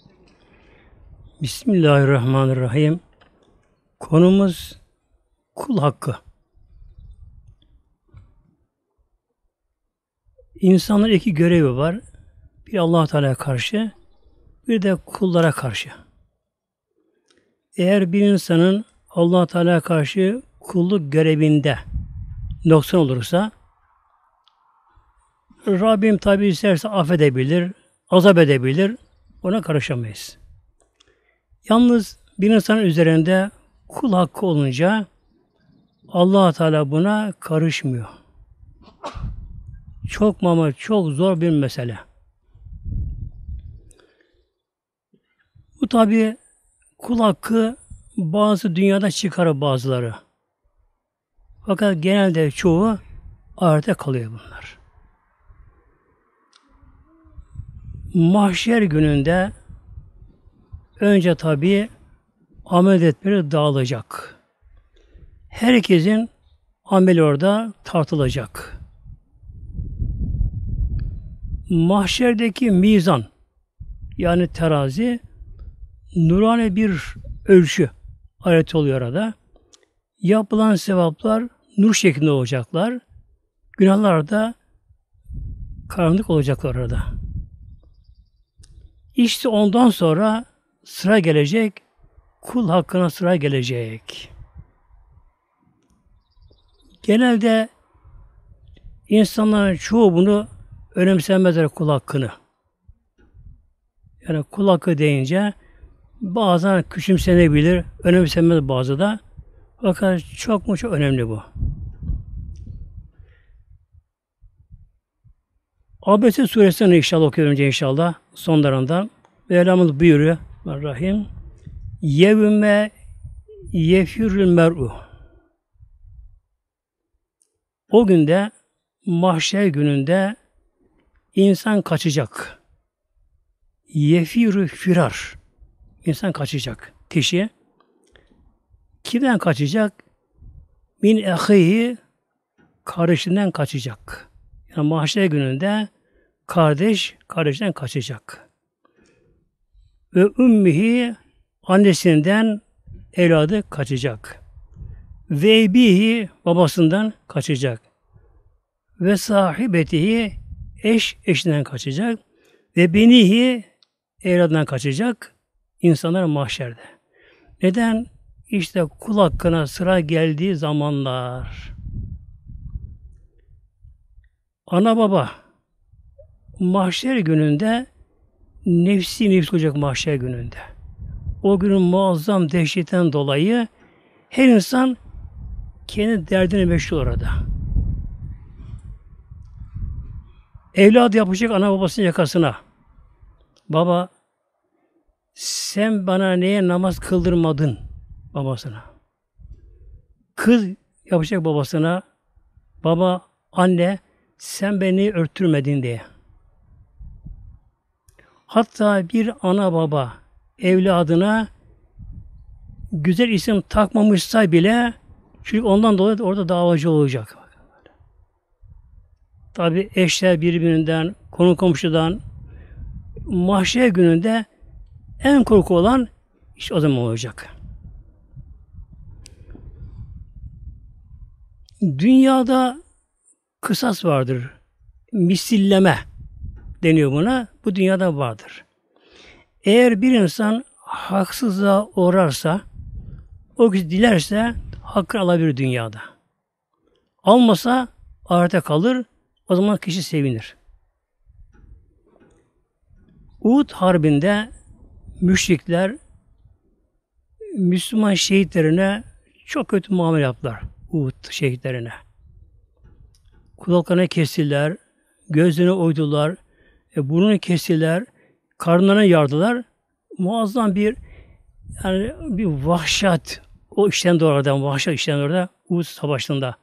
Bismillahirrahmanirrahim. Konumuz kul hakkı. İnsanların iki görevi var. Bir Allah Teala'ya karşı, bir de kullara karşı. Eğer bir insanın Allah Teala'ya karşı kulluk görevinde noksan olursa, Rabbim tabi isterse affedebilir, azap edebilir, ona karışamayız. Yalnız bir insanın üzerinde kul hakkı olunca Allah Teala buna karışmıyor. Çok ama çok zor bir mesele. Bu tabi kul hakkı bazı dünyada çıkar bazıları. Fakat genelde çoğu ahirete kalıyor bunlar. Mahşer gününde önce tabi amel etmeleri dağılacak. Herkesin ameli orada tartılacak. Mahşerdeki mizan, yani terazi, nurani bir ölçü alet oluyor orada. Yapılan sevaplar nur şeklinde olacaklar. Günahlar da karanlık olacaklar orada. İşte ondan sonra sıra gelecek, kul hakkına sıra gelecek. Genelde insanların çoğu bunu önemsemezler, kul hakkını. Yani kul hakkı deyince bazen küçümsenebilir, önemsenmez bazı da. Fakat çok mu çok önemli bu. Abese suresini inşallah okuyorum önce inşallah sonlarından. Mevlamız buyuruyor Rahim. Yevme yefirül mer'u. O günde mahşer gününde insan kaçacak. Yefirü firar. İnsan kaçacak. Kişi kimden kaçacak? Min ehihi, kardeşinden kaçacak. Yani mahşer gününde kardeş kardeşten kaçacak. Ve ümmihi, annesinden evladı kaçacak. Ve ebihi, babasından kaçacak. Ve sahibetihi, eşinden kaçacak. Ve benihi, evladından kaçacak. İnsanlar mahşerde. Neden? İşte kul hakkına sıra geldiği zamanlar. Ana baba mahşer gününde nefsi olacak mahşer gününde. O günün muazzam dehşetten dolayı her insan kendi derdine meşgul orada. Evladı yapacak ana babasının yakasına. Baba, sen bana neye namaz kıldırmadın babasına. Kız yapacak babasına. Baba, anne, sen beni örtürmedin diye. Hatta bir ana baba evladına güzel isim takmamışsa bile çünkü ondan dolayı orada davacı olacak. Tabi eşler birbirinden, konu komşudan mahşer gününde en korku olan işte o zaman olacak. Dünyada kısas vardır. Misilleme deniyor buna. Bu dünyada vardır. Eğer bir insan haksızlığa uğrarsa, o kişi dilerse hakkını alabilir dünyada. Almasa ahirete kalır. O zaman kişi sevinir. Uhud Harbi'nde müşrikler Müslüman şehitlerine çok kötü muamele yaptılar. Uhud şehitlerine. Kulaklarını kestiler, gözlerini oydular, burnunu kestiler, karnlarına yardılar. Muazzam bir vahşet o işten oradan vahşet işten orada Uhud Savaşı'nda.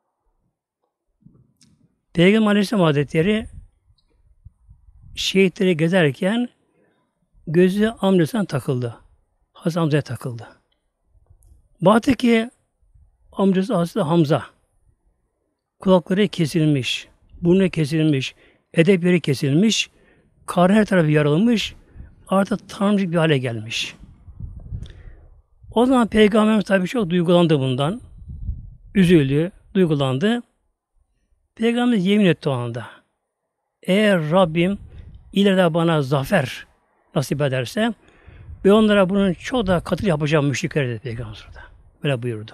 Peygamber Aleyhisselam Hazretleri şehitleri gezerken gözü amcasına takıldı. Hazreti Hamza'ya takıldı. Baktı ki amcası Hazreti Hamza kulakları kesilmiş, burnu kesilmiş, edep yeri kesilmiş, karnı her tarafı yarılmış, artık tanrımcık bir hale gelmiş. O zaman Peygamberimiz tabii çok duygulandı bundan. Üzüldü, duygulandı. Peygamberimiz yemin etti o anda. Eğer Rabbim ileride bana zafer nasip ederse ve onlara bunun çok daha katı yapacağım müşrikler dedi Peygamber orada. Böyle buyurdu.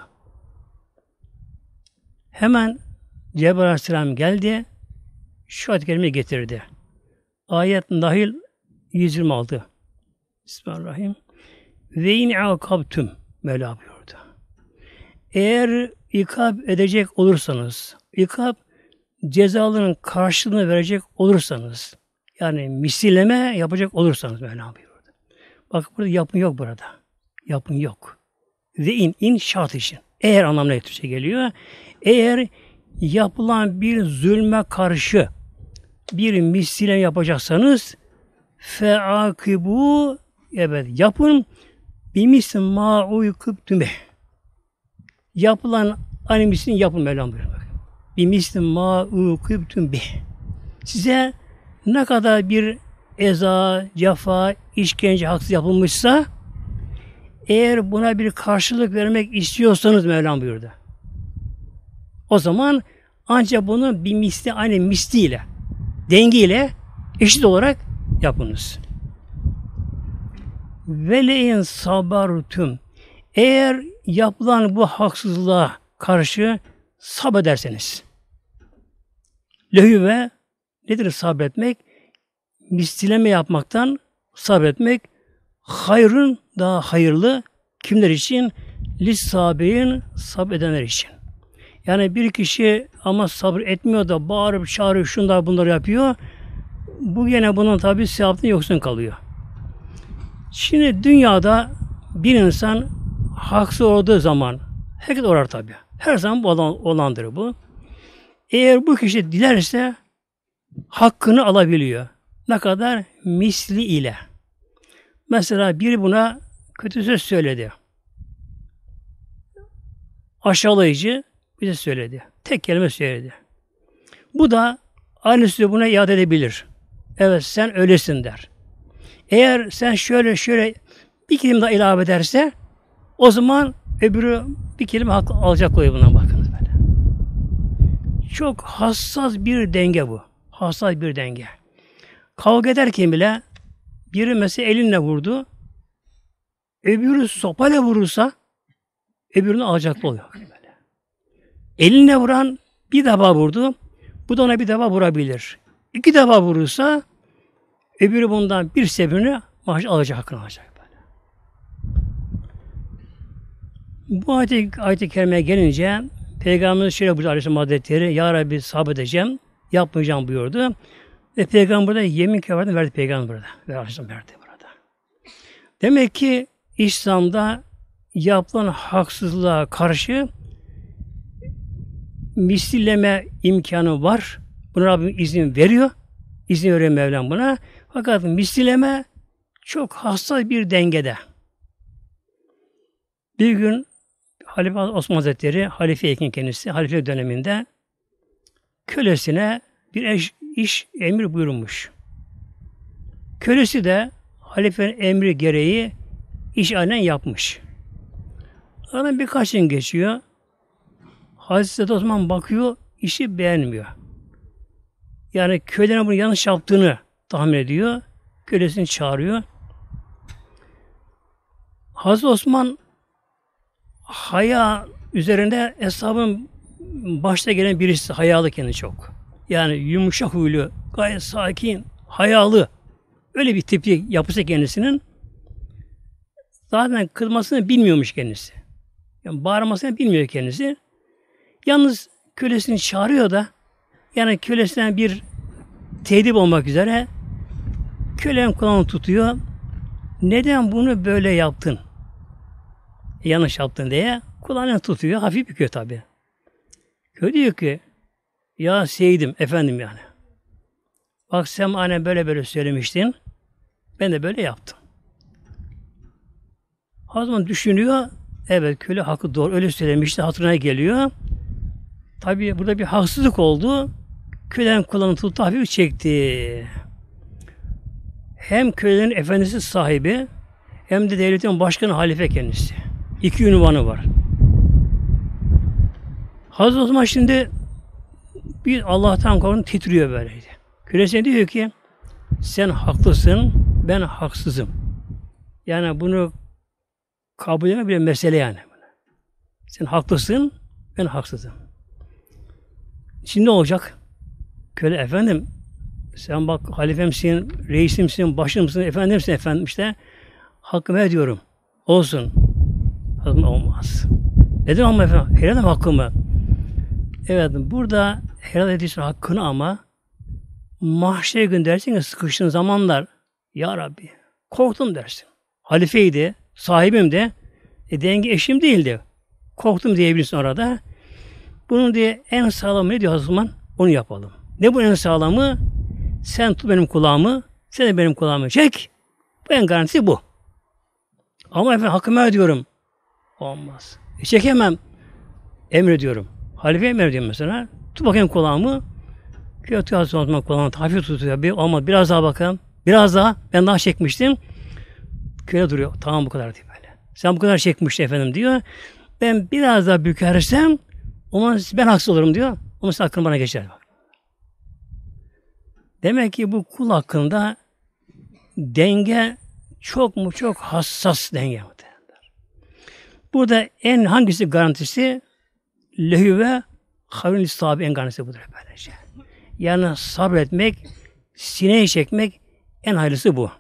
Hemen Cebrail Aleyhisselam geldi. Şu ayet-i kerimeyi getirdi. Ayet Nahil 126. Bismillahirrahmanirrahim. Ve in akabtüm Mevla buyurdu. Eğer ikab edecek olursanız, ikab cezaların karşılığını verecek olursanız, yani misilleme yapacak olursanız Mevla buyurdu. Bak burada yapın yok burada. Yapın yok. Ve in şart için. Eğer anlamına Türkçe geliyor. Eğer yapılan bir zulme karşı bir misilleme yapacaksanız feakibu evet yapın bimisli ma uyküptüme. Yapılan aynı mislini yapın Mevlam buyuruyor. Bimisli ma uyküptüme. Size ne kadar bir eza, cefa, işkence haksız yapılmışsa eğer buna bir karşılık vermek istiyorsanız Mevlam buyurdu. O zaman ancak bunu bir misli, aynı misliyle, dengiyle eşit olarak yapınız. Veleyin sabartum. Eğer yapılan bu haksızlığa karşı sabrederseniz. Lehüve nedir sabretmek? Misleme yapmaktan sabretmek hayrın daha hayırlı kimler için? Lis-sabirin sabredenler için. Yani bir kişi ama sabır etmiyor da bağırıp çağırıyor, şunlar bunları yapıyor. Bu gene bunun tabi sevaptan yoksun kalıyor. Şimdi dünyada bir insan haksız olduğu zaman herkes orar tabi. Her zaman olandır bu. Eğer bu kişi dilerse hakkını alabiliyor. Ne kadar? Misli ile. Mesela biri buna kötü söz söyledi. Aşağılayıcı bize söyledi. Tek kelime söyledi. Bu da aynı sözü buna iade edebilir. Evet sen öylesin der. Eğer sen şöyle bir kelime daha ilave ederse o zaman öbürü bir kelime hak alacak oluyor bundan bakınız böyle. Çok hassas bir denge bu. Hassas bir denge. Kavga ederken bile biri mesela elinle vurdu. Öbürü sopayla vurursa öbürünü alacaklı oluyor. Böyle. Elinle vuran bir defa vurdu. Bu da ona bir defa vurabilir. 2 defa vurursa öbürü bundan bir sebebiyle alacak, hakkını alacak. Böyle. Bu ayet-i kerimeye gelince Peygamberimiz şöyle buyurdu Aleyhisselam Hazretleri, Ya Rabbi sabredeceğim, yapmayacağım buyurdu. Ve Peygamber burada yemin kefaretini verdi Peygamber burada. Ve Aleyhisselam verdi burada. Demek ki İslam'da yapılan haksızlığa karşı misilleme imkanı var. Buna Rabbim izin veriyor. İzin veriyor Mevlam buna. Fakat misilleme çok hassas bir dengede. Bir gün Halife Osman Hazretleri, halife-i kendisi, halife döneminde kölesine bir iş emir buyurmuş. Kölesi de halifenin emri gereği iş aynen yapmış. Aradan birkaç gün geçiyor. Hazreti Osman bakıyor, işi beğenmiyor. Yani köleden bunu yanlış yaptığını tahmin ediyor. Kölesini çağırıyor. Hazreti Osman haya üzerinde hesabın başta gelen birisi, hayalı kendi çok. Yani yumuşak huylu, gayet sakin, hayalı. Öyle bir tipi yapısı kendisinin. Zaten kızmasını bilmiyormuş kendisi. Yani bağırmasını bilmiyor kendisi. Yalnız kölesini çağırıyor da yani kölesinden bir tehdit olmak üzere kölenin kulağını tutuyor. Neden bunu böyle yaptın? Yanlış yaptın diye kulağını tutuyor. Hafif büküyor tabi. Köle diyor ki ya seydim efendim yani. Bak sen anne böyle söylemiştin. Ben de böyle yaptım. O zaman düşünüyor. Evet köle hakkı doğru. Öyle söylemişti. Hatırına geliyor. Tabi burada bir haksızlık oldu. Kölenin kulağını tuttu. Hafif çekti. hem köylerin efendisi sahibi hem de devletin başkanı halife kendisi. İki ünvanı var. Hazreti Osman şimdi bir Allah'tan korkun titriyor böyleydi. Kölesine diyor ki sen haklısın, ben haksızım. Yani bunu kabul etme bir mesele yani. Sen haklısın, ben haksızım. Şimdi ne olacak? Köle efendim, sen bak halifemsin, reisimsin, başımsın, efendimsin efendim işte. Hakkımı ediyorum. Olsun. Hakkım olmaz. Neden ama efendim? Helal edem hakkımı. Evet, burada helal ediyorsun hakkını ama mahşere gün dersin ki sıkıştığın zamanlar ya Rabbi korktum dersin. Halifeydi, sahibim de denge eşim değildi. Korktum diyebilirsin orada. Bunun diye en sağlamı ne diyor o zaman? Onu yapalım. Ne bu en sağlamı? Sen tut benim kulağımı, sen de benim kulağımı çek. Bu en garantisi bu. Ama efendim hakkımı ediyorum. Olmaz. Çekemem. Emrediyorum. Halifeye emrediyorum mesela. Tut bakayım kulağımı. Tutuyor Osman kulağını. Hafif tutuyor. Olmaz. Biraz daha bakalım. Biraz daha. Ben daha çekmiştim. Köle duruyor. Tamam bu kadar diyor böyle. Sen bu kadar çekmiştin efendim diyor. Ben biraz daha bükersem o zaman ben haksız olurum diyor. Onun için hakkını bana geçer. Demek ki bu kul hakkında denge çok mu çok hassas denge. Burada en hangisi garantisi? Lehü ve havlin sahibi en garantisi budur böylece. Yani sabretmek, sineye çekmek en hayırlısı bu.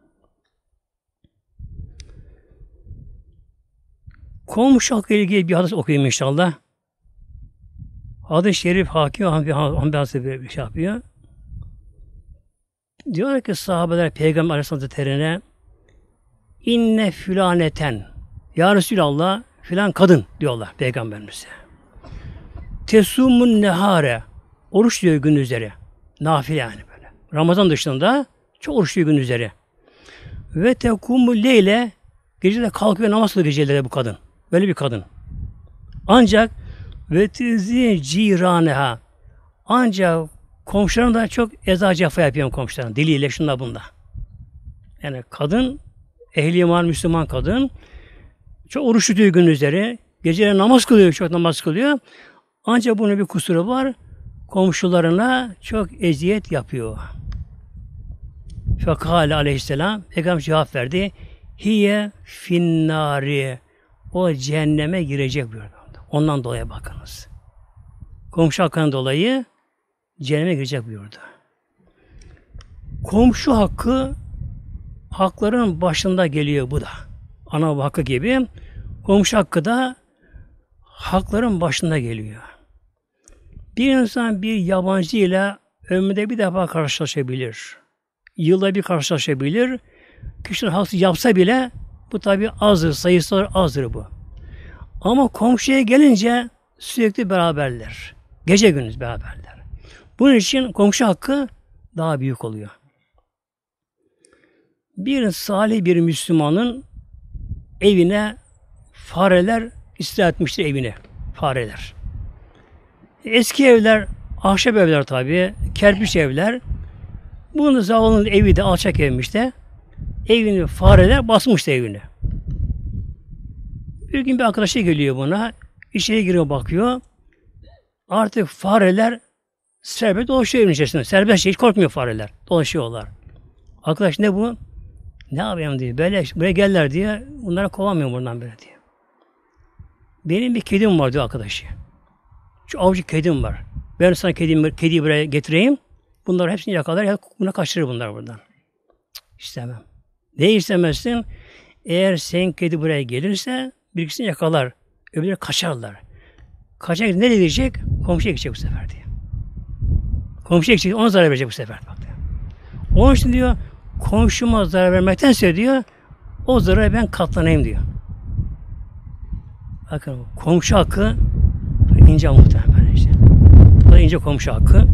Komşu hakkı ile ilgili bir hadis okuyayım inşallah. Hadis-i şerif Hakim Hamdi Hazretleri bir şey yapıyor. Diyor ki sahabeler Peygamber Aleyhisselatü Vesselam'a inne fülaneten ya Resulallah filan kadın diyorlar Peygamberimize. Tesumun nehare oruç diyor gündüzleri. Nafile yani böyle. Ramazan dışında çok oruç diyor gündüzleri. Ve tekumu leyle gecede kalkıyor namaz kılıyor geceleri bu kadın. Böyle bir kadın. Ancak ve tizi ciraneha ancak komşularına da çok eza cefa yapıyor komşularına. Diliyle şunda bunda. Yani kadın ehli iman Müslüman kadın çok oruç tutuyor gündüzleri. Geceleri namaz kılıyor, çok namaz kılıyor. Ancak bunun bir kusuru var. Komşularına çok eziyet yapıyor. Fekale aleyhisselam Peygamber cevap verdi. Hiye finnari o cehenneme girecek buyurdu. Ondan dolayı bakınız. Komşu hakkından dolayı cehenneme girecek buyurdu. Komşu hakkı hakların başında geliyor bu da. Ana baba hakkı gibi. Komşu hakkı da hakların başında geliyor. Bir insan bir yabancı ile ömründe bir defa karşılaşabilir. Yılda bir karşılaşabilir. Kişinin haksız yapsa bile bu tabi azdır, sayısı azdır bu. Ama komşuya gelince sürekli beraberler. Gece gündüz beraberler. Bunun için komşu hakkı daha büyük oluyor. Bir salih bir Müslümanın evine fareler istila etmiştir evine. Fareler. Eski evler, ahşap evler tabi, kerpiç evler. Bunun zavallının evi de alçak evmiş de evini fareler basmıştı evini. Bir gün bir arkadaşı geliyor buna. İçeri giriyor bakıyor. Artık fareler serbest dolaşıyor evin içerisinde. Serbest hiç korkmuyor fareler. Dolaşıyorlar. Arkadaş ne bu? Ne yapayım diyor. Böyle buraya gelirler diye. Bunları kovamıyorum buradan böyle diye. Benim bir kedim var diyor arkadaşı. Şu avcı kedim var. Ben sana kediyi buraya getireyim. Bunları hepsini yakalar ya buna kaçırır bunlar buradan. İstemem. Ne istemezsin? Eğer sen kedi buraya gelirse birisini yakalar. Öbürleri kaçarlar. Kaçacak ne diyecek? Komşuya gidecek bu sefer diye. Komşuya gidecek, ona zarar verecek bu sefer. Bak diyor. Onun için diyor, komşuma zarar vermektense diyor, o zarara ben katlanayım diyor. Bakın komşu hakkı ince muhtemelen işte. Bu da ince komşu hakkı.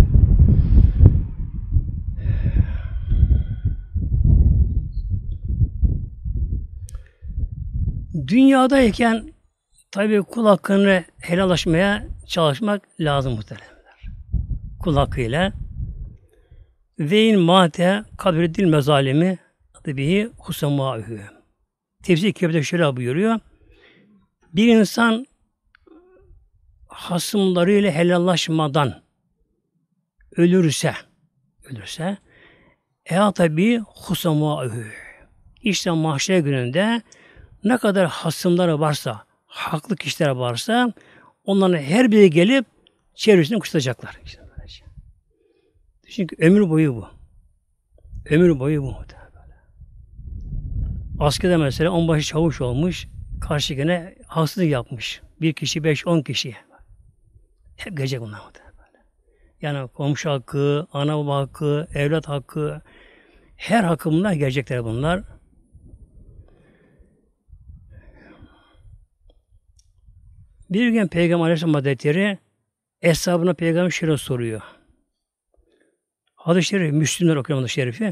Dünyadayken tabii kul hakkını helallaşmaya çalışmak lazım muhtemelenler. Kul hakkıyla. Ve in mate kabredil mezalimi tabii husamâhü. Tefsir kitabında şöyle buyuruyor. Bir insan hasımlarıyla helallaşmadan ölürse tabii husamâhü. İşte mahşer gününde ne kadar hasımları varsa, haklı kişiler varsa onların her biri gelip çevresini kuşatacaklar. Çünkü ömür boyu bu. Ömür boyu bu. Askerde mesela onbaşı çavuş olmuş, karşı gene haksızlık yapmış. Bir kişi, 5-10 kişi. Hep gelecek bunlar. Yani komşu hakkı, ana baba hakkı, evlat hakkı, her hakkı bunlar gelecekler bunlar. Bir gün Peygamber Aleyhisselam Hazretleri eshabına Peygamber şöyle soruyor. Hadis-i Şerif, Müslümler okuyor hadis-i Şerif'i.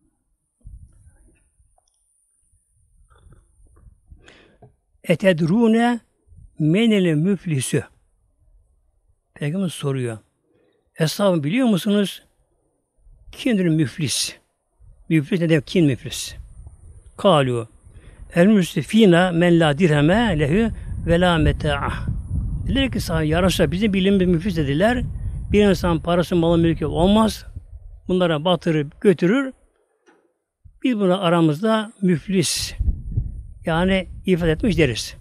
Etedrûne menel müflisü. Peygamber soruyor. Eshabım biliyor musunuz? Kimdir müflis? Müflis ne demek? Kim müflis? Kalu. El müsrifîne men la dirheme lehü ve la metâ'a. Dediler ki sahibi ya Resulallah bizim bildiğimiz müflis dediler. Bir insan parası malı mülkü olmaz. Bunlara batırıp götürür. Biz buna aramızda müflis yani ifade etmiş deriz.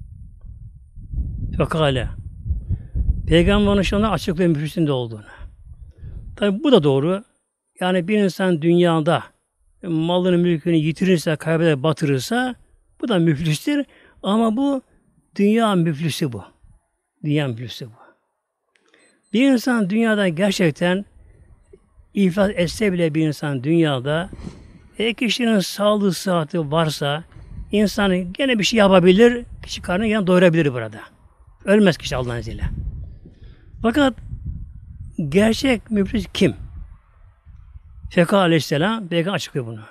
Fekale. Peygamberin şuna açıklıyor müflisin de olduğunu. Tabi bu da doğru. Yani bir insan dünyada malını mülkünü yitirirse, kaybeder, batırırsa bu da müflistir. Ama bu dünya müflisi bu. Dünya müflisi bu. Bir insan dünyada gerçekten iflas etse bile bir insan dünyada kişinin sağlığı, sıhhati varsa insan gene bir şey yapabilir, kişi karnını gene doyurabilir burada. Ölmez kişi Allah'ın izniyle. Fakat gerçek müflis kim? Feka Aleyhisselam Peygamber açıklıyor bunu.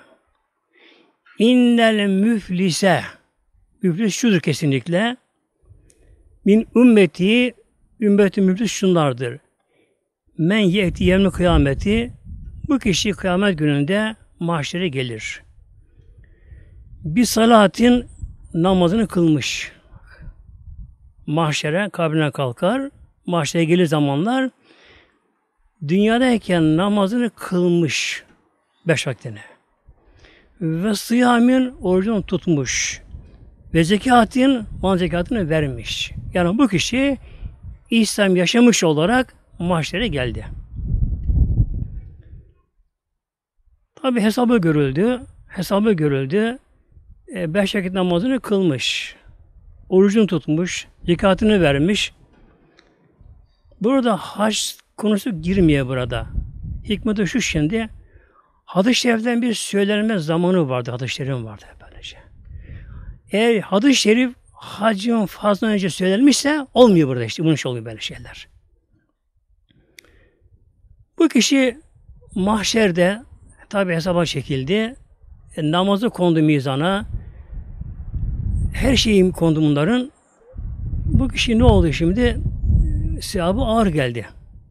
İnnel müflise müflis şudur kesinlikle min ümmeti müflis şunlardır. Men yekti yevmi kıyameti bu kişi kıyamet gününde mahşere gelir. Bir salatin namazını kılmış. Mahşere, kabrine kalkar. Mahşere gelir zamanlar dünyadayken namazını kılmış 5 vaktine. Ve sıyamin orucunu tutmuş. Ve zekatın mal zekatını vermiş. Yani bu kişi İslam yaşamış olarak mahşere geldi. Tabi hesabı görüldü. 5 vakit namazını kılmış. Orucunu tutmuş. Zekatını vermiş. Burada hac konusu girmiyor burada. Hikmeti şu şimdi. Hadis-i Şerif'ten bir söylenme zamanı vardı. Hadis-i Şerif'in vardı böylece. Eğer hadis-i Şerif hacın fazla önce söylenmişse olmuyor burada işte. Bunun için oluyor böyle şeyler. Bu kişi mahşerde tabi hesaba çekildi. Namazı kondu mizana. Her şeyin kondu bunların. Bu kişi ne oldu şimdi? Sevabı ağır geldi.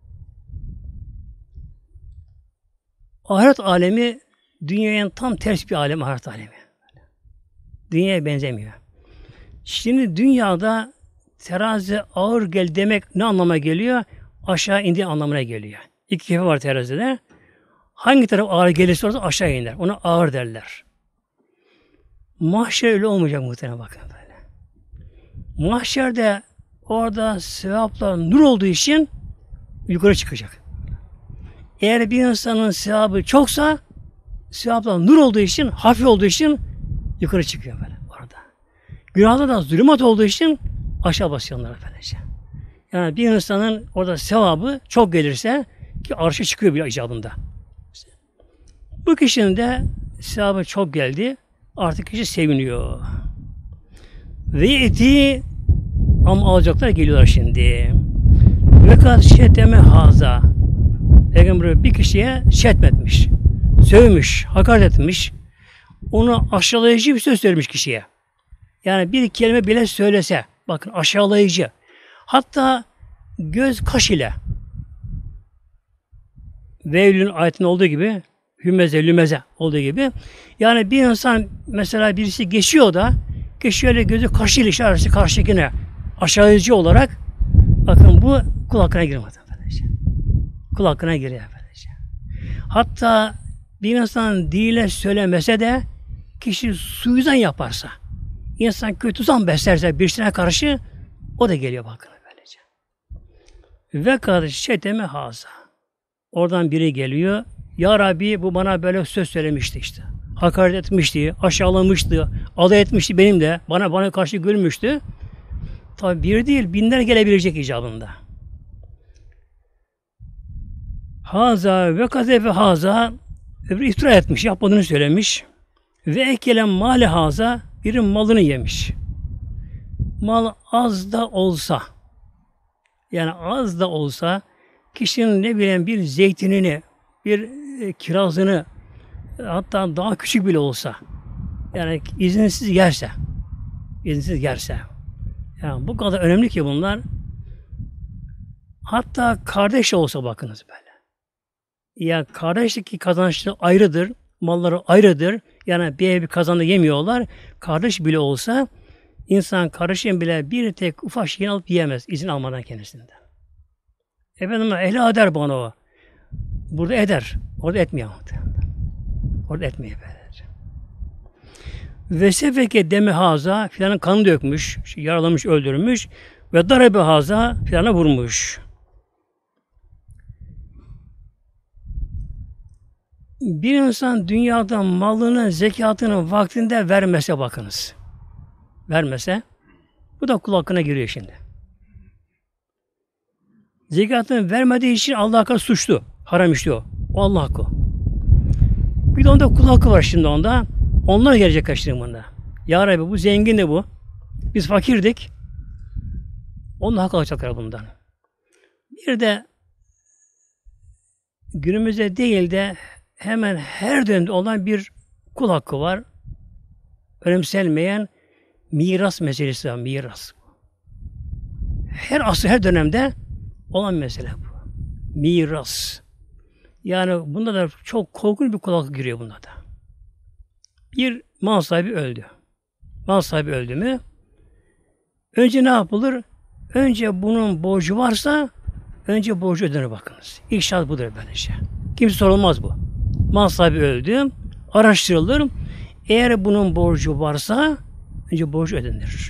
Ahiret alemi dünyanın tam ters bir alemi ahiret alemi. Dünyaya benzemiyor. Şimdi dünyada terazi ağır gel demek ne anlama geliyor? Aşağı indiği anlamına geliyor. İki kefe var terazide. Hangi taraf ağır gelirse orada aşağı iner. Ona ağır derler. Mahşer öyle olmayacak muhtemelen bakın böyle. Mahşerde orada sevaplar nur olduğu için yukarı çıkacak. Eğer bir insanın sevabı çoksa sevaplar nur olduğu için, hafif olduğu için yukarı çıkıyor böyle orada. Günahda da zulümat olduğu için aşağı basıyorlar böylece. Yani bir insanın orada sevabı çok gelirse ki arşa çıkıyor bile icabında. Bu kişinin de sevabı çok geldi. Artık kişi seviniyor. Ve eti ama alacaklar geliyorlar şimdi. Ve kat şeteme haza. Peygamber bir kişiye şetmetmiş. Sövmüş, hakaret etmiş. Onu aşağılayıcı bir söz söylemiş kişiye. Yani bir kelime bile söylese, bakın aşağılayıcı. Hatta göz kaş ile Veylün ayetinde olduğu gibi hümeze, lümeze olduğu gibi. Yani bir insan mesela birisi geçiyor da geçiyor öyle gözü karşıyla işareti karşıdakine aşağıcı olarak bakın bu kul hakkına girmez. Kul hakkına giriyor. Hatta bir insan dile söylemese de kişi suizan yaparsa, insan kötü zan beslerse birisine karşı o da geliyor bakın böylece. Ve kardeş şeteme haza. Oradan biri geliyor. Ya Rabbi bu bana böyle söz söylemişti işte. Hakaret etmişti, aşağılamıştı, alay etmişti benim de. Bana karşı gülmüştü. Tabi bir değil, binler gelebilecek icabında. Haza ve kazefe haza öbürü iftira etmiş, yapmadığını söylemiş. Ve ekelen mali haza birinin malını yemiş. Mal az da olsa yani az da olsa kişinin ne bileyim bir zeytinini, bir kirazını hatta daha küçük bile olsa yani izinsiz yerse yani bu kadar önemli ki bunlar hatta kardeş olsa bakınız böyle. Ya kardeşlik kazançları ayrıdır, malları ayrıdır. Yani bir ev bir kazanı yemiyorlar. Kardeş bile olsa insan kardeşin bile bir tek ufak şeyini alıp yiyemez izin almadan kendisinden. Efendim ehli eder bana o. Burada eder. Orada etmiyor. Orada etmiyor böylece. Ve sefeke demi haza filanın kanı dökmüş, yaralamış, öldürmüş ve darebe haza filana vurmuş. Bir insan dünyada malını, zekatını vaktinde vermese bakınız. Vermese, bu da kul hakkına giriyor şimdi. Zekatını vermediği için Allah hakkı suçlu. Haram işliyor. O Allah hakkı. Bir de onda kul hakkı var şimdi onda. Onlar gelecek karşılığında. Ya Rabbi bu zengin de bu. Biz fakirdik. Onun hakkı alacaklar bundan. Bir de günümüzde değil de hemen her dönemde olan bir kul hakkı var. Önemsenmeyen miras meselesi var. Miras. Her asır, her dönemde olan mesele bu. Miras. Yani bunda da çok korkunç bir kul hakkı giriyor bunda da. Bir mal sahibi öldü. Mal sahibi öldü mü? Önce ne yapılır? Önce bunun borcu varsa önce borcu ödenir bakınız. İlk şart budur böylece. Kimse sorulmaz bu. Mal sahibi öldü. Araştırılır. Eğer bunun borcu varsa önce borcu ödenir.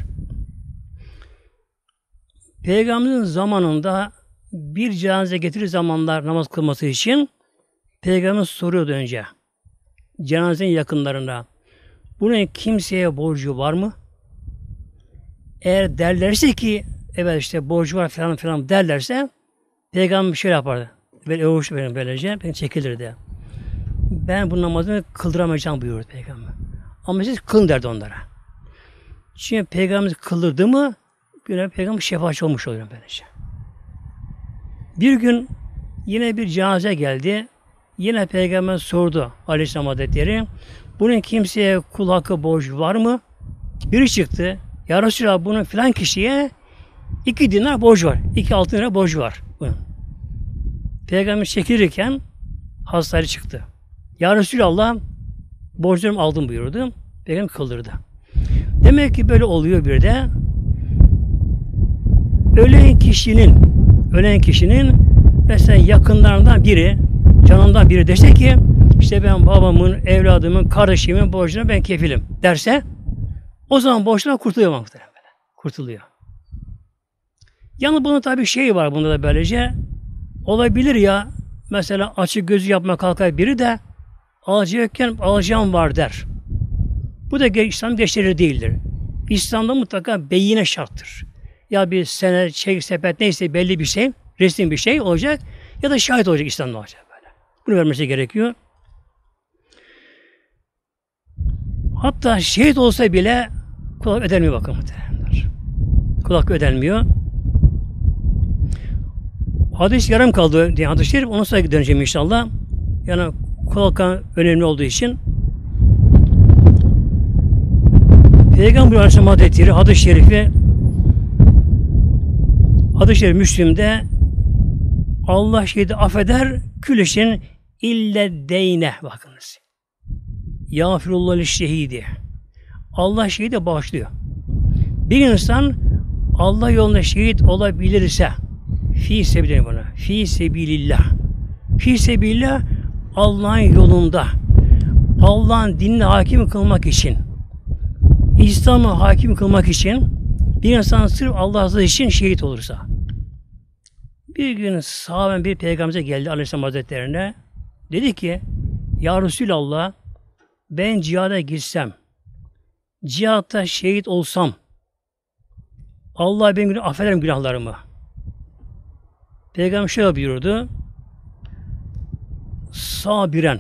Peygamberin zamanında bir cenaze getirir zamanlar namaz kılması için Peygamber soruyordu önce cenazenin yakınlarına bunun kimseye borcu var mı? Eğer derlerse ki evet işte borcu var falan filan derlerse Peygamber şöyle yapardı. Böyle övüş verin böylece ben çekilirdi. Ben bu namazını kıldıramayacağım buyurdu Peygamber. Ama siz kılın derdi onlara. Çünkü Peygamber kıldırdı mı Peygamber şefaatçi olmuş oluyor böylece. Bir gün yine bir cenaze geldi. Yine Peygamber sordu Aleyhisselam Hazretleri. Bunun kimseye kul hakkı borcu var mı? Biri çıktı. Ya Resulallah bunun filan kişiye 2 dinar borcu var. 2 altın lira borcu var. Bunun. Peygamber çekilirken hastane çıktı. Ya Resulallah borcularımı aldım buyurdu. Peygamber kıldırdı. Demek ki böyle oluyor bir de. Ölen kişinin mesela yakınlarından biri, canından biri dese ki işte ben babamın, evladımın, kardeşimin borcuna ben kefilim derse o zaman borçtan kurtuluyor muhtemelen. Kurtuluyor. Yalnız bunun tabii şeyi var bunda da böylece olabilir ya mesela açık gözü yapmaya kalkar biri de alacakken alacağım var der. Bu da İslam geçerli değildir. İslam'da mutlaka beyine şarttır. Ya bir sene, sepet neyse belli bir şey, resmi bir şey olacak ya da şahit olacak İslam'da olacak böyle. Bunu vermesi gerekiyor. Hatta şehit olsa bile kulak ödenmiyor bakın muhtemelenler. Kulak ödenmiyor. Hadis yarım kaldı diye hadis-i şerif. Ona sonra döneceğim inşallah. Yani kulak önemli olduğu için. Peygamber Aleyhisselam Hazretleri hadis-i şerifi hadis-i şerif Müslim'de Allah şehidi affeder, Külüşün ille deyne bakınız. Yağfirullah şehidi. Allah şehide bağışlıyor. Bir insan Allah yolunda şehit olabilirse fi sebilillah buna. Fi sebilillah. Fi sebilillah Allah'ın yolunda. Allah'ın dinine hakim kılmak için. İslam'ı hakim kılmak için bir insan sırf Allah rızası için şehit olursa. Bir gün sahaben bir peygamberimize geldi Aleyhisselam Hazretlerine. Dedi ki Ya Resulallah ben cihada gitsem, cihatta şehit olsam Allah benim affeder mi günahlarımı? Peygamber şöyle buyurdu. Sabiren.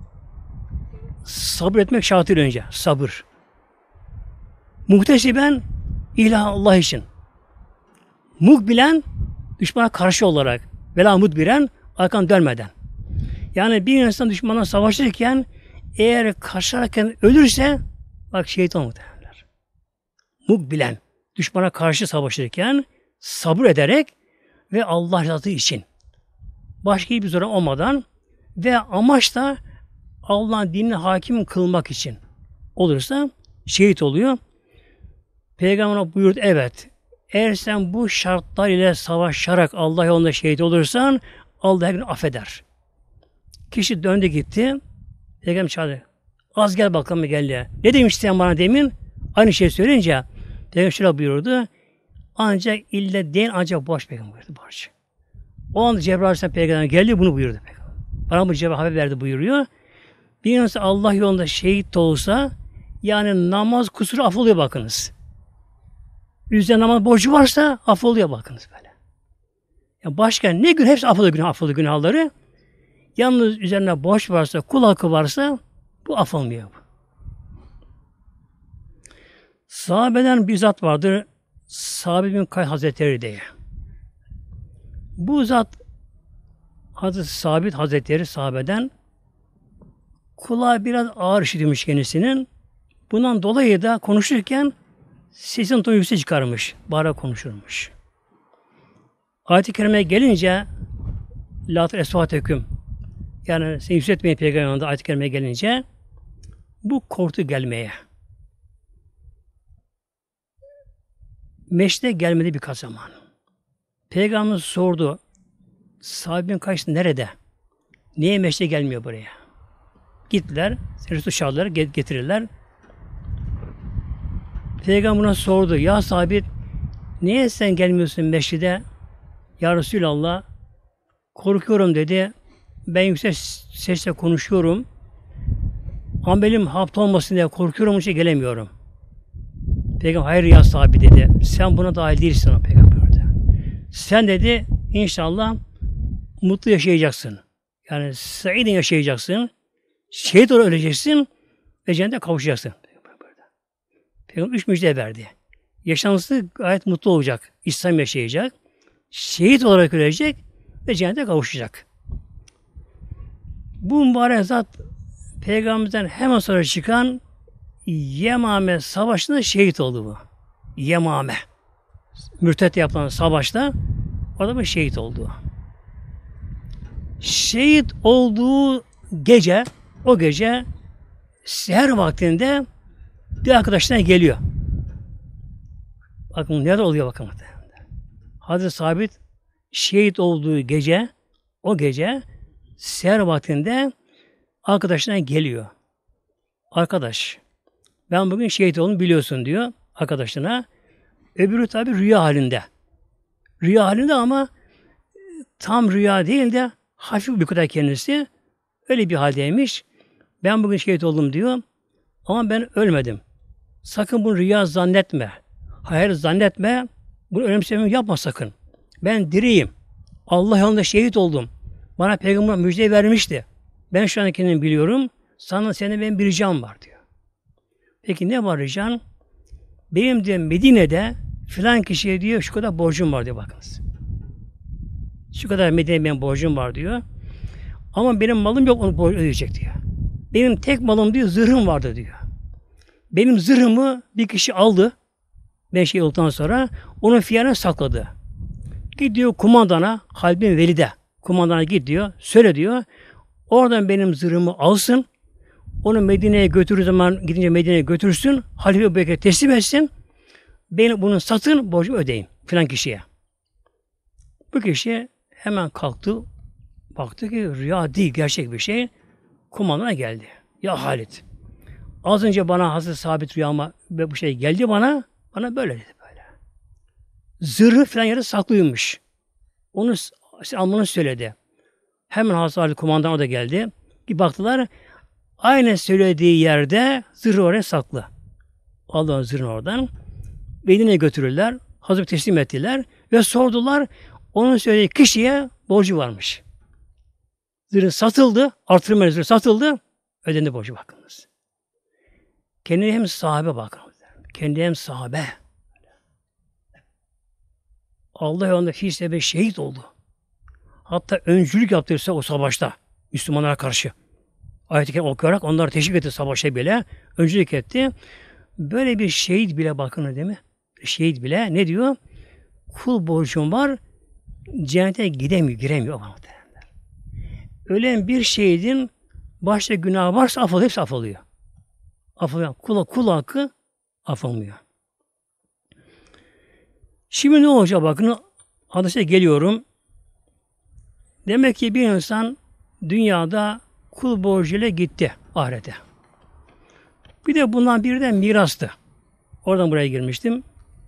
Sabır etmek şartıyla önce. Sabır. Muhtesiben ilah Allah için. Mukbilen düşmana karşı olarak. Vela mudbiren arkan dönmeden. Yani bir insan düşmanla savaşırken eğer kaçarken ölürse bak şehit olmadı. Mukbilen düşmana karşı savaşırken sabır ederek ve Allah rızası için başka bir zorun olmadan ve amaç da Allah'ın dinine hakim kılmak için olursa şehit oluyor. Peygamber buyurdu evet. Eğer sen bu şartlar ile savaşarak Allah yolunda şehit olursan Allah her gün affeder. Kişi döndü gitti. Peygamber çağırdı. Az gel bakalım gel. Ne demiştin sen bana demin? Aynı şeyi söyleyince Peygamber şöyle buyurdu. Ancak ille değil ancak boş peygamber buyurdu. Boş. O anda Cebrail Aleyhisselam peygamber geldi bunu buyurdu. Bana bu cevap haber verdi buyuruyor. Bir insan Allah yolunda şehit de olsa yani namaz kusuru affoluyor bakınız. Üzerine namaz borcu varsa affoluyor bakınız böyle. Yani başka ne gün hepsi affoluyor günahları. Yalnız üzerine borç varsa, kul hakkı varsa bu affolmuyor. Sahabeden bir zat vardır. Sahabe bin Kays Hazretleri diye. Bu zat Hazreti Sabit Hazretleri sahabeden kulağı biraz ağır işitiyormuş kendisinin. Bundan dolayı da konuşurken sesini tonu yüksek çıkarmış. Bağırarak konuşurmuş. Ayet-i Kerime'ye gelince La esvateküm yani seni yükseltmeyin peygamber yanında ayet-i kerimeye gelince bu korku gelmeye. Meşte gelmedi birkaç zaman. Peygamber sordu. Sahibi'nin kaçtı nerede? Niye meşte gelmiyor buraya? Gittiler. Resul çağırdılar. Getirirler. Peygamber'e sordu. Ya sahibi niye sen gelmiyorsun meşride? Ya Resulallah korkuyorum dedi. Ben yüksek sesle konuşuyorum. Amelim hapta olmasın diye korkuyorum. Onun için gelemiyorum. Peygamber hayır ya sahibi dedi. Sen buna dahil değilsin o peygamberde. Sen dedi inşallah mutlu yaşayacaksın. Yani saidin yaşayacaksın. Şehit olarak öleceksin ve cennete kavuşacaksın. Peygamber 3 müjde verdi. Yaşantısı gayet mutlu olacak. İslam yaşayacak. Şehit olarak ölecek ve cennete kavuşacak. Bu mübarek zat Peygamberden hemen sonra çıkan Yemame Savaşı'nda şehit oldu bu. Yemame. Mürtet yapılan savaşta orada bir şehit oldu. Şehit olduğu gece, o gece seher vaktinde bir arkadaşına geliyor. Bakın nerede oluyor bakın. Hazreti Sabit şehit olduğu gece, o gece seher vaktinde arkadaşına geliyor. Arkadaş, ben bugün şehit oldum biliyorsun diyor arkadaşına. Öbürü tabi rüya halinde. Rüya halinde ama tam rüya değil de hafif bir kadar kendisi. Öyle bir haldeymiş. Ben bugün şehit oldum diyor. Ama ben ölmedim. Sakın bunu rüya zannetme. Hayır zannetme. Bunu önemsememi yapma sakın. Ben diriyim. Allah yolunda şehit oldum. Bana Peygamber müjde vermişti. Ben şu an kendimi biliyorum. Senin benim bir ricam var diyor. Peki ne var rican? Benim diyor Medine'de filan kişiye diyor şu kadar borcum var diyor bakınız. Şu kadar Medine'de benim borcum var diyor. Ama benim malım yok onu borcu ödeyecek diyor. Benim tek malım diyor zırhım vardı diyor. Benim zırhımı bir kişi aldı. Ben şey olduktan sonra onun fiyatını sakladı. Gidiyor kumandana Halid bin Velid'e Kumandana git diyor. Söyle diyor. Oradan benim zırhımı alsın. Onu Medine'ye götürür zaman gidince Medine'ye götürsün. Halife Ebu Bekir'e teslim etsin. Beni bunu satın borcumu ödeyin filan kişiye. Bu kişi hemen kalktı. Baktı ki rüya değil gerçek bir şey. Kumandana geldi. Ya Halit. Az önce bana Hazreti Sabit rüyama ve bu şey geldi bana. Bana böyle dedi böyle. Zırhı filan yere saklıymış. Onu almanı söyledi. Hemen Hazreti Ali kumandan o da geldi. Bir baktılar. Aynı söylediği yerde zırhı oraya saklı. Allah'ın zırhını oradan. Medine'ye götürürler. Hazreti teslim ettiler. Ve sordular. Onun söylediği kişiye borcu varmış. Zırhı satıldı. Artırma zırhı satıldı. Ödendi borcu bakınız. Kendi hem sahabe bakın. Kendi hem sahabe. Allah yolunda fi sebe şehit oldu. Hatta öncülük yaptırırsa o savaşta Müslümanlara karşı. Ayet-i Kerime okuyarak onları teşvik etti savaşa bile. Öncülük etti. Böyle bir şehit bile bakın değil mi? Şehit bile ne diyor? Kul borcum var. Cennete gidemiyor, giremiyor. Ölen bir şehidin başta günah varsa affolıyor, hepsi affolıyor. Affolıyor. Kul hakkı affolmuyor. Şimdi ne olacak bakın. Hadise geliyorum. Demek ki bir insan dünyada kul borcuyla gitti ahirete. Bir de bundan biri de mirastı. Oradan buraya girmiştim.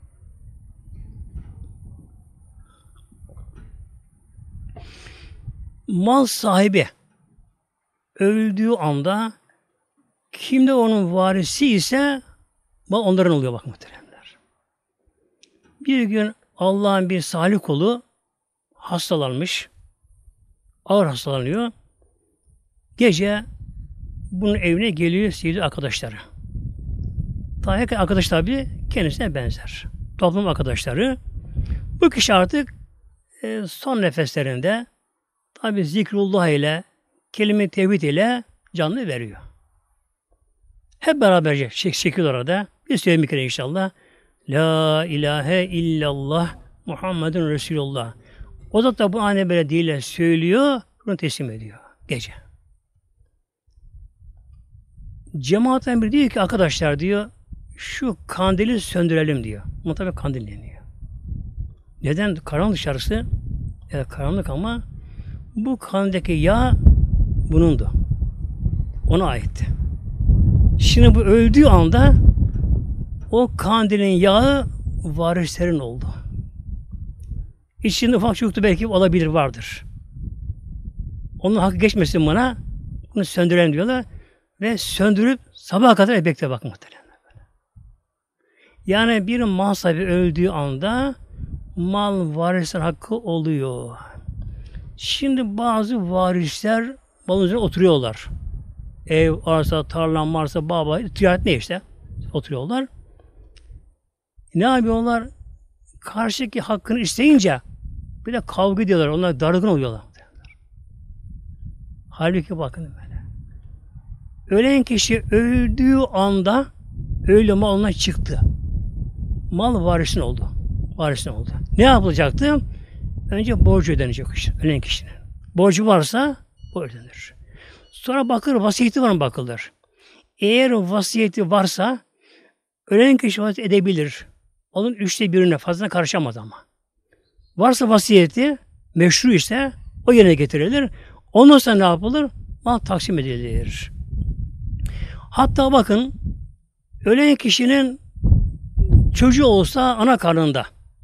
Mal sahibi öldüğü anda kimde onun varisi ise mal onların oluyor bak muhteremler. Bir gün Allah'ın bir salih kulu hastalanmış. Ağır hastalanıyor. Gece bunun evine geliyor sevgili arkadaşları. Tabii arkadaş tabi kendisine benzer. Toplum arkadaşları. Bu kişi artık son nefeslerinde tabi zikrullah ile kelime-i tevhid ile canını veriyor. Hep beraberce şekil orada. Bir söyleyeyim bir kere inşallah. La ilahe illallah Muhammedun Resulullah. O da bu anne böyle dille söylüyor, bunu teslim ediyor gece. Cemaatten biri diyor ki arkadaşlar diyor şu kandili söndürelim diyor. Ama tabii kandil yanıyor. Neden? Karanlık dışarısı. Evet karanlık ama bu kandildeki yağ bunundu. Ona aitti. Şimdi bu öldüğü anda o kandilin yağı varislerin oldu. İçinde ufak çocuktu belki olabilir vardır. Onun hakkı geçmesin bana. Bunu söndürelim diyorlar. Ve söndürüp sabaha kadar bekle bakın muhtemelen. Yani bir mal sahibi öldüğü anda mal varisler hakkı oluyor. Şimdi bazı varisler malın üzerine oturuyorlar. Ev, arsa, tarla, varsa, baba, ticaret ne işte. Oturuyorlar. Ne yapıyorlar? Karşıdaki hakkını isteyince bir de kavga ediyorlar. Onlar dargın oluyorlar. Halbuki bakın böyle. Ölen kişi öldüğü anda öyle mal ondan çıktı. Mal varisin oldu. Varisin oldu. Ne yapılacaktı? Önce borcu ödenecek ölen kişinin. Borcu varsa bu ödenir. Sonra bakılır vasiyeti var mı bakılır. Eğer vasiyeti varsa ölen kişi vasiyet edebilir. Onun 1/3'üne fazla karışamaz ama. Varsa vasiyeti meşru ise o yerine getirilir. Ondan sonra ne yapılır? Mal taksim edilir. Hatta bakın ölen kişinin çocuğu olsa ana karnında.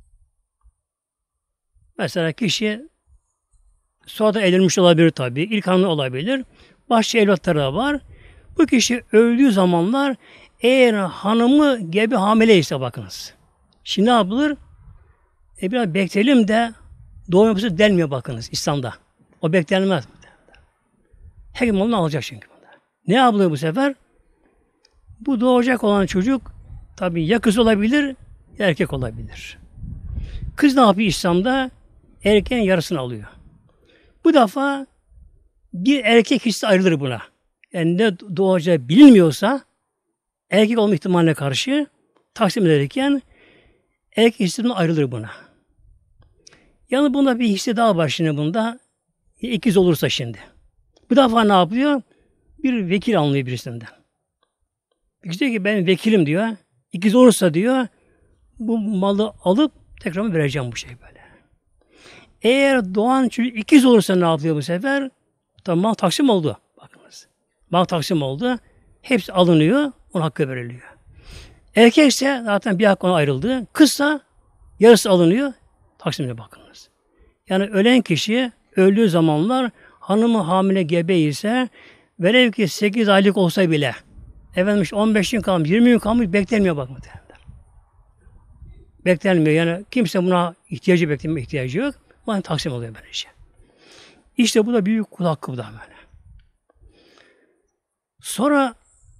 Mesela kişi sonra da evlenmiş olabilir tabii. İlk hanımı olabilir. Başka evlatları da var. Bu kişi öldüğü zamanlar eğer hanımı gebe hamileyse bakınız. Şimdi ne yapılır? Biraz bekleyelim de doğum yapısı denmiyor bakınız İslam'da. O beklenmez. Hekim onu alacak çünkü. Ne yapılıyor bu sefer? Bu doğacak olan çocuk tabii ya kız olabilir ya erkek olabilir. Kız ne yapıyor İslam'da? Erkeğin yarısını alıyor. Bu defa bir erkek hissi ayrılır buna. Yani ne doğacağı bilinmiyorsa erkek olma ihtimaline karşı taksim ederken erkek hissinden ayrılır buna. Yani bunda bir hissi daha var şimdi bunda. İkiz olursa şimdi. Bu defa ne yapıyor? Bir vekil alınıyor birisinden. Birisi diyor ki ben vekilim diyor. İkiz olursa diyor bu malı alıp tekrar vereceğim bu şey böyle. Eğer doğan çocuk ikiz olursa ne yapıyor bu sefer? Tamam mal taksim oldu. Bakınız. Mal taksim oldu. Hepsi alınıyor. Ona hakkı veriliyor. Erkekse zaten bir hak ona ayrıldı. Kızsa yarısı alınıyor. Taksimine bakınız. Yani ölen kişi öldüğü zamanlar hanımı hamile gebe ise velev ki 8 aylık olsa bile efendim 15 gün kalmış, 20 gün kalmış beklenmiyor bakın. Beklenmiyor. Yani kimse buna ihtiyacı yok. Bana taksim oluyor böylece. İşte bu da büyük kul hakkı bu da böyle. Sonra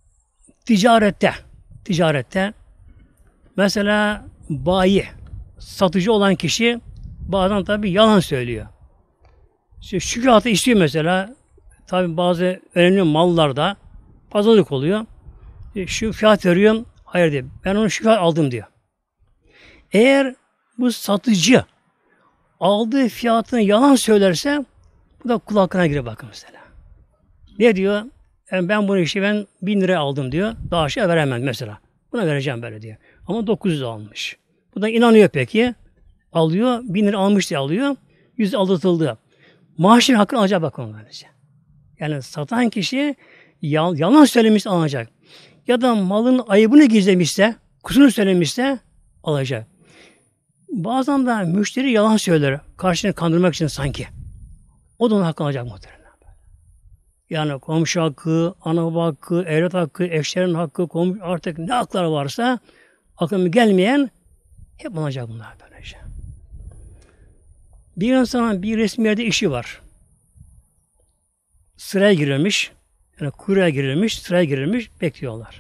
ticarette mesela bayi, satıcı olan kişi bazen tabii yalan söylüyor. İşte şu fiyatı istiyor mesela. Tabii bazı önemli mallarda pazarlık oluyor. Şu fiyat veriyorum. Hayır diyor. Ben onu şu fiyat aldım diyor. Eğer bu satıcı aldığı fiyatını yalan söylerse bu da kul hakkına girer bakın mesela. Ne diyor? Yani ben bunu ben 1000 liraya aldım diyor. Daha aşağı veremem mesela. Buna vereceğim böyle diyor. Ama 900 almış. Bu da inanıyor peki. Alıyor. 1000 lira almış diye alıyor. 100 aldatıldı. Maaşın hakkını alacak bakın böylece. Yani satan kişi yalan söylemiş alacak. Ya da malın ayıbını gizlemişse, kusurunu söylemişse alacak. Bazen de müşteri yalan söyler. Karşını kandırmak için sanki. O da onun hakkını alacak muhtemelen. Yani komşu hakkı, ana baba hakkı, evlat hakkı, eşlerin hakkı, artık ne hakları varsa aklına gelmeyen hep alacak bunlar böylece. Bir insanın bir resmi yerde işi var. Sıraya girilmiş, yani kuyruğa girilmiş, sıraya girilmiş, bekliyorlar.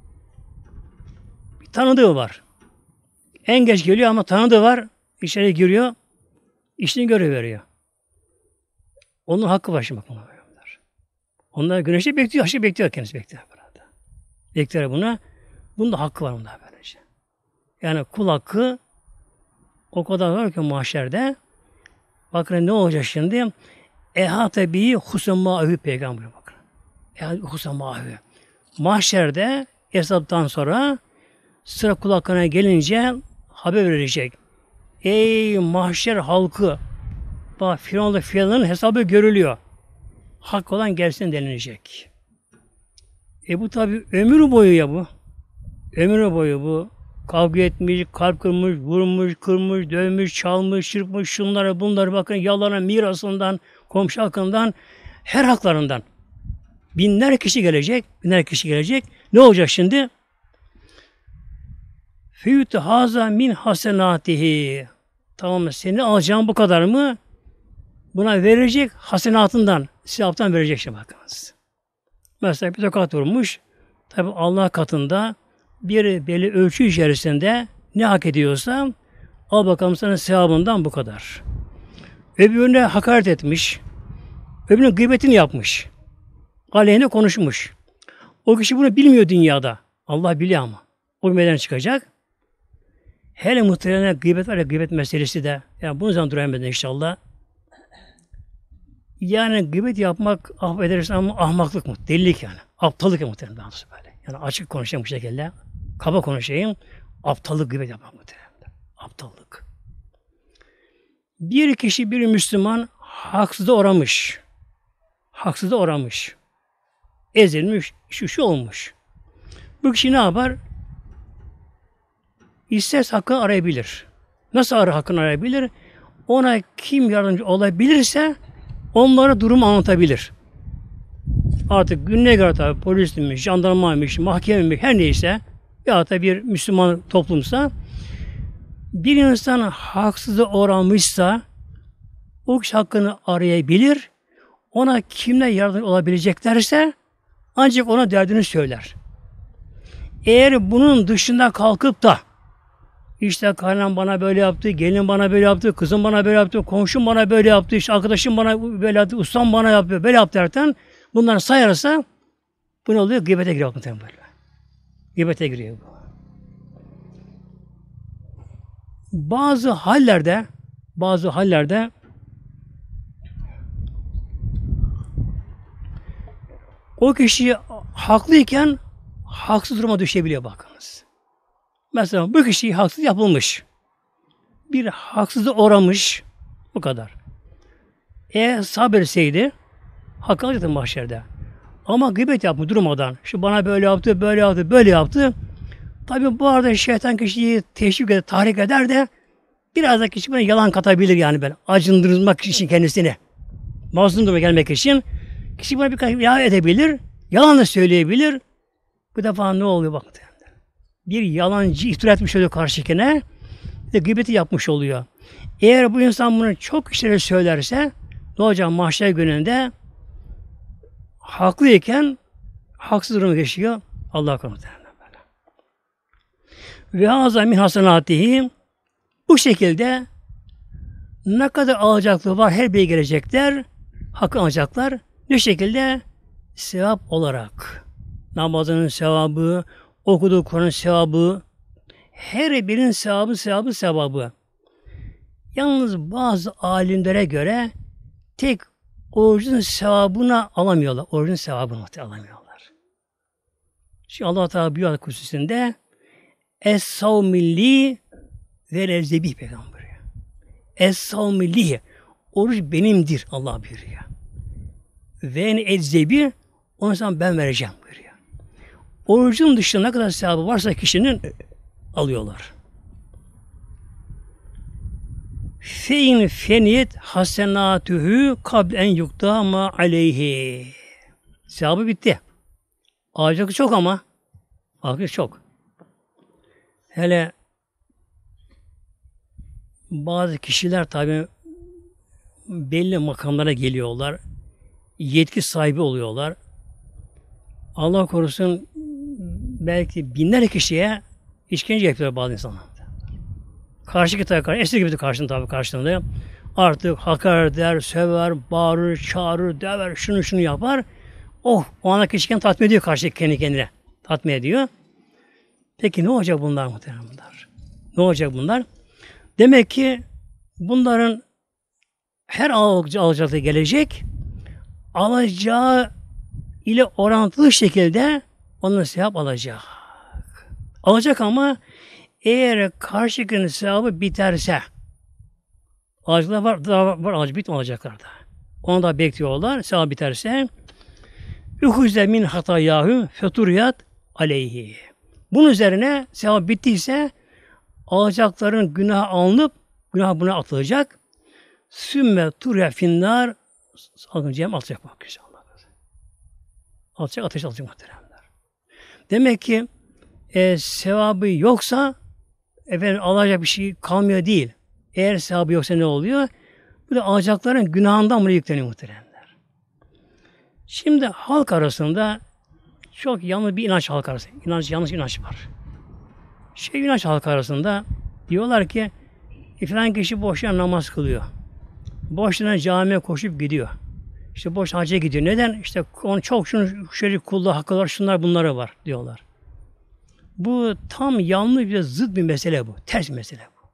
Bir tanıdığı var. En geç geliyor ama tanıdığı var, içeri giriyor, işini görüveriyor. Onun hakkı var şimdi bakın. Onlar güneşte bekliyor, aşı bekliyor kendisi bekliyor burada. Bekliyor buna. Bunun da hakkı var bunda böylece. Yani kul hakkı o kadar var ki mahşerde. Bakın ne olacak şimdi? Ehate bihi husemâhü peygamber bakın. Ehate husemâhü. Mahşerde hesaptan sonra sıra kul hakkına gelince haber verecek. Ey mahşer halkı! Bak Firavun'la filanın hesabı görülüyor. Hak olan gelsin denilecek. Bu tabi ömür boyu ya bu. Ömür boyu bu. Kavga etmiş, kalp kırmış, vurmuş, kırmış, dövmüş, çalmış, çırpmış, şunlara bunları bakın yalana mirasından, komşu hakkından, her haklarından. Binler kişi gelecek. Ne olacak şimdi? Füyütü haza min hasenatihi. Tamam, seni alacağım bu kadar mı? Buna verecek hasenatından, sevaptan verecek şimdi bakınız. Mesela bir tokat vurmuş. Tabi Allah katında bir belli ölçü içerisinde ne hak ediyorsa al bakalım sana sevabından bu kadar. Öbürüne hakaret etmiş. Öbürünün gıybetini yapmış. Aleyhine konuşmuş. O kişi bunu bilmiyor dünyada. Allah biliyor ama. O meydan çıkacak. Hele muhtemelen gıybet var ya, gıybet meselesi de. Yani bunu zaman duramayız inşallah. Yani gıybet yapmak affedersin ama ahmaklık mı? Delilik yani. Aptallık muhtemelen daha doğrusu böyle. Yani açık konuşayım bu şekilde. Kaba konuşayım. Aptallık gıybet yapmak muhtemelen. Aptallık. Bir kişi, bir Müslüman haksızlığa uğramış. Haksızlığa uğramış. Ezilmiş, şu olmuş. Bu kişi ne yapar? İsterse hakkını arayabilir. Nasıl hakkını arayabilir? Ona kim yardımcı olabilirse onlara durumu anlatabilir. Artık gününe göre tabi polismiş, jandarmaymış, mahkemeymiş, her neyse ya da bir Müslüman toplumsa bir insan haksızlığa uğramışsa o kişi hakkını arayabilir. Ona kimle yardım olabileceklerse ancak ona derdini söyler. Eğer bunun dışında kalkıp da işte kaynanam bana böyle yaptı, gelin bana böyle yaptı, kızım bana böyle yaptı, komşum bana böyle yaptı, işte arkadaşım bana böyle yaptı, ustam bana yaptı, böyle yaptı derken bunları sayarsa bu ne oluyor? Gıybete giriyor muhtemelen böyle. Gıybete giriyor bu. Bazı hallerde O kişi haklıyken haksız duruma düşebiliyor bakınız. Mesela bu kişi haksız yapılmış. Bir haksızlığa uğramış. Bu kadar. Eğer sabretseydi hakkı alacaktı mahşerde. Ama gıybet yapmış durmadan. Şu bana böyle yaptı, böyle yaptı, böyle yaptı. Tabi bu arada şeytan kişiyi teşvik eder, tahrik eder de biraz da kişi böyle yalan katabilir yani böyle. Acındırmak için kendisini. Mazlum duruma gelmek için. Kişi buna birkaç ilave edebilir. Yalan da söyleyebilir. Bu defa ne oluyor bakın. Bir yalancı iftira etmiş oluyor karşıkine. Bir de gıybeti yapmış oluyor. Eğer bu insan bunu çok kişilere söylerse ne olacak mahşer gününde haklıyken haksız duruma geçiyor. Allah korusun. Ve hazâ min hasenâtihi bu şekilde ne kadar alacaklığı var her biri gelecekler. Hakkı alacaklar. Ne şekilde? Sevap olarak. Namazının sevabı, okuduğu Kur'an'ın sevabı, her birinin sevabı. Yalnız bazı alimlere göre tek orucun sevabını alamıyorlar. Orucun sevabını alamıyorlar. Şimdi Allah Teala bir ayet kursisinde Es-savmilli ve lezzebi peygamberi. Es-savmilli oruç benimdir Allah buyuruyor. Ve en ezzebi onu sana ben vereceğim buyuruyor. Orucun dışında ne kadar sevabı varsa kişinin alıyorlar. Fein feniyet hasenatühü kablen yuktama aleyhi. Sevabı bitti. Alacak çok ama. Alacak çok. Hele bazı kişiler tabi belli makamlara geliyorlar. Yetki sahibi oluyorlar. Allah korusun belki binlerce kişiye işkence yapıyorlar bazı insanlar. Karşı taraf esir gibi karşılığında artık hakaret eder, söver, bağırır, çağırır, döver, şunu yapar. O ana kişiken tatmin ediyor karşı kendi kendine. Tatmin ediyor. Peki ne olacak bunlar muhtemelen? Ne olacak bunlar? Demek ki bunların her alacağı gelecek, alacağı ile orantılı şekilde onun sevap alacak. Alacak ama eğer karşıkinin sevabı biterse, alacaklar var, daha var alacak, bitmeyecekler da. Onu da bekliyorlar, sevap biterse, ühüze min hatayâhü feturiyat aleyhi. Bunun üzerine sevap bittiyse, alacakların günah alınıp, günah buna atılacak. Sümme turya finnar, alınacağım atacak bak inşallah. Alacak, ateş alacak muhteremler. Demek ki sevabı yoksa efendim alacak bir şey kalmıyor değil. Eğer sevabı yoksa ne oluyor? Bu da alacakların günahından buraya yükleniyor muhteremler. Şimdi halk arasında çok yanlış bir inanç halk arasında. Yanlış inanç var. İnanç halk arasında diyorlar ki filan kişi boşuna namaz kılıyor. Boşuna camiye koşup gidiyor. İşte boş hacca gidiyor. Neden? İşte onun çok şöyle kulluğu hakkı var, şunlar bunları var diyorlar. Bu tam yanlış bir zıt bir mesele bu. Ters bir mesele bu.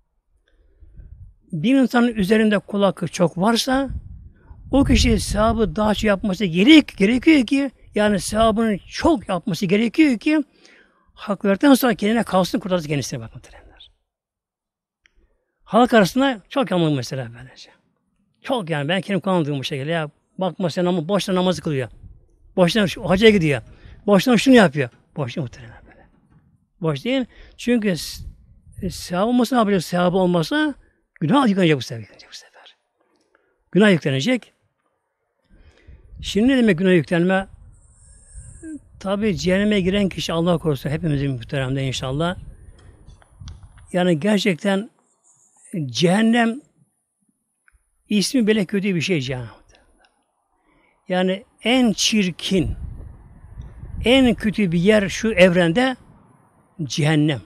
Bir insanın üzerinde kul hakkı çok varsa o kişi sevabı daha çok yapması gerekiyor ki yani sevabını çok yapması gerekiyor ki hak verdikten sonra kendine kalsın kurtarsın kendisine bakın terenler. Halk arasında çok yanlış mesele böylece. Çok yani ben kendim kullandığım bu şekilde ya bakma sen ama boşuna namazı kılıyor. Boşuna hacca gidiyor. Boşuna şunu yapıyor. Boşuna muhtemelen böyle. Boş değil. Çünkü sevap olmasa ne yapacak? Sevabı olmasa günah yüklenecek bu sefer. Günah yüklenecek. Şimdi ne demek günah yüklenme? Tabi cehenneme giren kişi Allah korusun hepimizin muhteremde inşallah. Yani gerçekten cehennem ismi bile kötü bir şey cehennem. Yani en çirkin, en kötü bir yer şu evrende cehennem.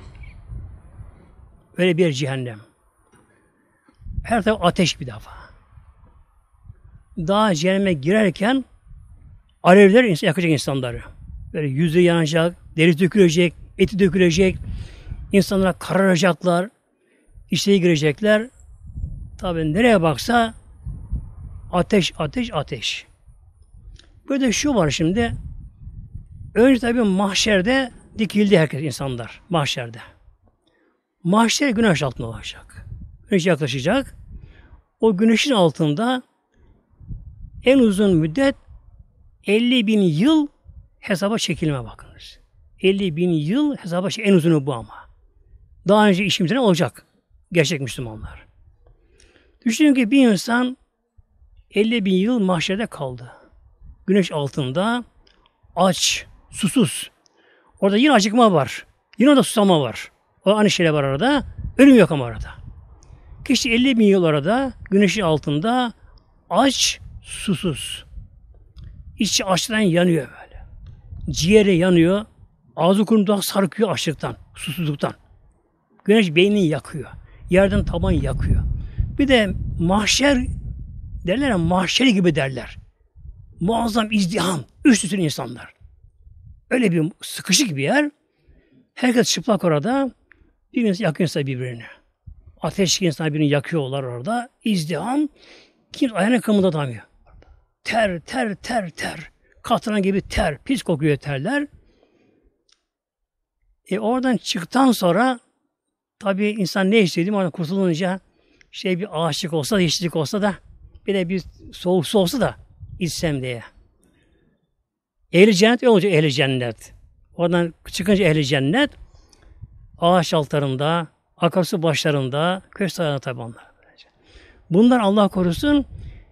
Öyle bir cehennem. Her taraf ateş bir defa. Daha cehenneme girerken alevler yakacak insanları. Böyle yüzü yanacak, deri dökülecek, eti dökülecek, insanlara kararacaklar, içeri girecekler. Tabii nereye baksa ateş. Böyle şu var şimdi. Önce tabii mahşerde dikildi herkes insanlar. Mahşerde. Mahşer güneş altında olacak. Güneş yaklaşacak. O güneşin altında en uzun müddet 50.000 yıl hesaba çekilme bakınız. 50.000 yıl hesaba en uzunu bu ama. Daha önce işimizde ne olacak? Gerçek Müslümanlar. Düşünün ki bir insan 50.000 yıl mahşerde kaldı. Güneş altında aç, susuz. Orada yine acıkma var. Yine orada susama var. O aynı şeyler var arada. Ölüm yok ama arada. Kişi 50.000 yıl arada güneşin altında aç, susuz. İçi açlıktan yanıyor böyle. Ciğeri yanıyor. Ağzı kurumdan sarkıyor açlıktan, susuzluktan. Güneş beynini yakıyor. Yerden taban yakıyor. Bir de mahşer derler ya, mahşeri gibi derler. Muazzam izdiham, üst üste insanlar. Öyle bir sıkışık bir yer. Herkes çıplak orada. Birisi yakıyorsa birbirini. Ateş insan birini yakıyorlar orada. İzdiham. Kimse ayağına kımıldatamıyor. Ter, ter, ter, ter. Katran gibi ter. Pis kokuyor terler. Oradan çıktıktan sonra tabii insan ne istediğim oradan kurtulunca bir ağaçlık olsa da, yeşillik olsa da, bir de bir soğuk su olsa da içsem diye. Ehli cennet olunca ehli cennet. Oradan çıkınca ehli cennet ağaç altlarında, akarsu başlarında, köş sahasında tabi onlar. Bunlar Allah korusun,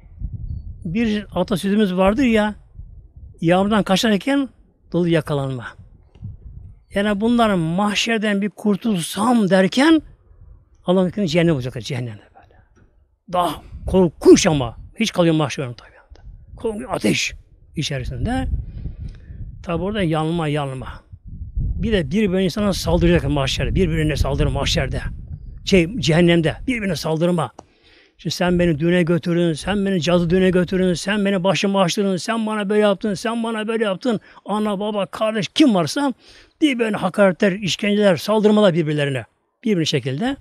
bir atasözümüz vardır ya, yağmurdan kaçarken dolu yakalanma. Yani bunların mahşerden bir kurtulsam derken Allah'ın cehennem olacak, cehennemde böyle. Daha korkunç ama hiç kalıyor mahşerin tabi. Korkunç ateş içerisinde. Tabi orada yanma. Bir de birbirine insana saldıracak mahşerde. Birbirine saldırır mahşerde. Cehennemde. Birbirine saldırma. Şimdi sen beni düğüne götürün, sen beni cadı düğüne götürün, sen beni başımı açtırın, sen bana böyle yaptın, sen bana böyle yaptın. Ana, baba, kardeş kim varsa birbirine hakaretler, işkenceler, saldırmalar birbirlerine. Birbirine şekilde.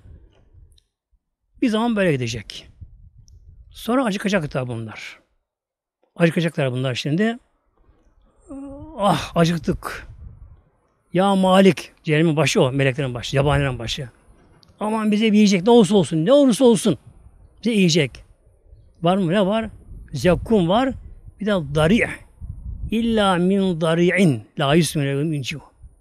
Bir zaman böyle gidecek. Sonra acıkacak tabi bunlar. Acıkacaklar bunlar şimdi. Ah acıktık. Ya Malik, cehennemin başı o, meleklerin başı, yabanilerin başı. Aman bize bir yiyecek, ne olursa olsun, ne olursa olsun. Bize yiyecek. Var mı? Ne var? Zekkum var. Bir de dari'. İlla min dari'in. La yusmine mincu.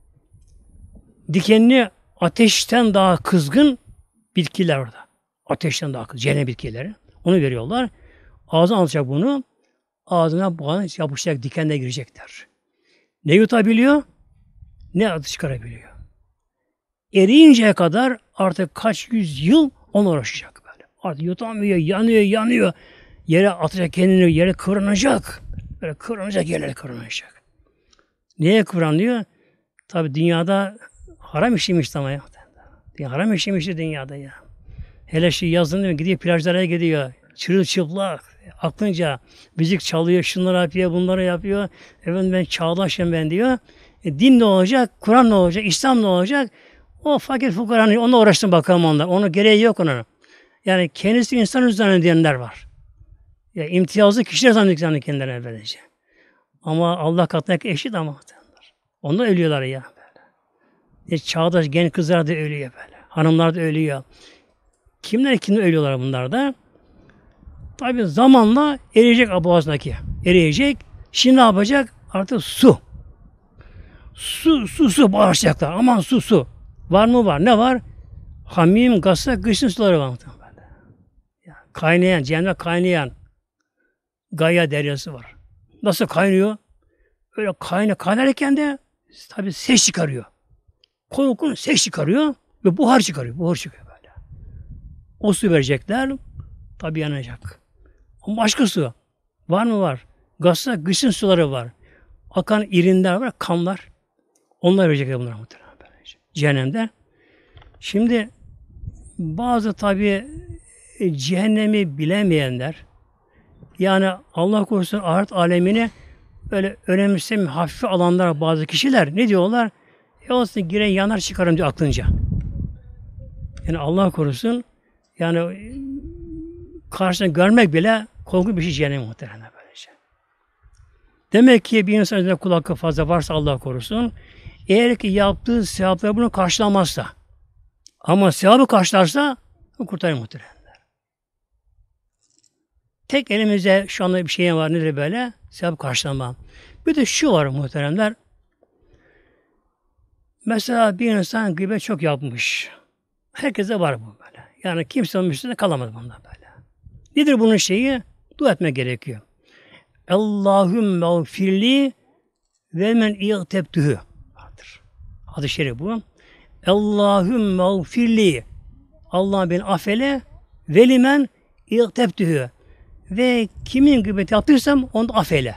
Dikenli ateşten daha kızgın bitkiler orada. Ateşten daha kızgın. Cehennem bitkileri. Onu veriyorlar. Ağzına alacak bunu. Ağzına boğazına yapışacak, dikenle girecekler. Ne yutabiliyor? Ne adı çıkarabiliyor. Eriyinceye kadar artık kaç yüz yıl ona uğraşacak böyle. Artık yutamıyor, yanıyor. Yere atacak kendini, yere kıvranacak. Böyle kıvranacak, yerlere kıvranacak. Neye kıvranıyor? Tabi dünyada haram işlemişti ama ya. Haram işlemişti dünyada ya. Hele yazın değil mi? Gidiyor plajlara gidiyor. Çırılçıplak. Aklınca müzik çalıyor, şunları yapıyor, bunları yapıyor. Efendim ben çağdaşım ben diyor. Din ne olacak? Kur'an ne olacak? İslam ne olacak? O fakir fukaranın onunla uğraşsın bakalım onlar. Onun gereği yok onun. Yani kendisi insan zannediyenler var. Ya imtiyazlı kişiler zannediyor kendilerine böylece. Ama Allah katındaki eşit ama. Onlar ölüyorlar ya böyle. Çağdaş genç kızlar da ölüyor böyle. Hanımlar da ölüyor. Kimler ölüyorlar bunlar da? Tabi zamanla eriyecek boğazındaki. Eriyecek. Şimdi ne yapacak? Artık su. Su bağıracaklar. Aman su. Var mı var? Ne var? Hamim, gazsa, kışın suları var. Kaynayan, cehennemde kaynayan Gaya deryası var. Nasıl kaynıyor? Öyle kaynarken de tabi ses çıkarıyor. Korkunç ses çıkarıyor ve buhar çıkarıyor. Buhar çıkıyor böyle. O su verecekler. Tabi yanacak. Ama başka su. Var mı var? Gazsa, kışın suları var. Akan irinler var, kanlar. Onlar verecekler bunlar muhtemelen. Cehennemde. Şimdi bazı tabi cehennemi bilemeyenler, yani Allah korusun ahiret alemini böyle önemsemiyor, hafife alanlar bazı kişiler ne diyorlar? Olsun giren yanar çıkarım diyor aklınca. Yani Allah korusun yani karşısına görmek bile korkunç bir şey cehennem muhtemelen böylece. Demek ki bir insan üzerinde kul hakkı fazla varsa Allah korusun, eğer ki yaptığı sevapları bunu karşılamazsa, ama sevabı karşılarsa kurtarır muhteremler. Tek elimizde şu anda bir şey var, nedir böyle? Sevabı karşılama. Bir de şu var muhteremler. Mesela bir insan gıybet çok yapmış. Herkese var bu böyle. Yani kimse onun üstünde kalamaz bundan böyle. Nedir bunun şeyi? Dua etmek gerekiyor. Allahümme firli ve men i'tebtühü vardır. Hadis-i şerif bu. Allahümme firli, Allah beni affeyle ve limen i'tebtühü, ve kimin gıybet yaptıysam onu da affeyle.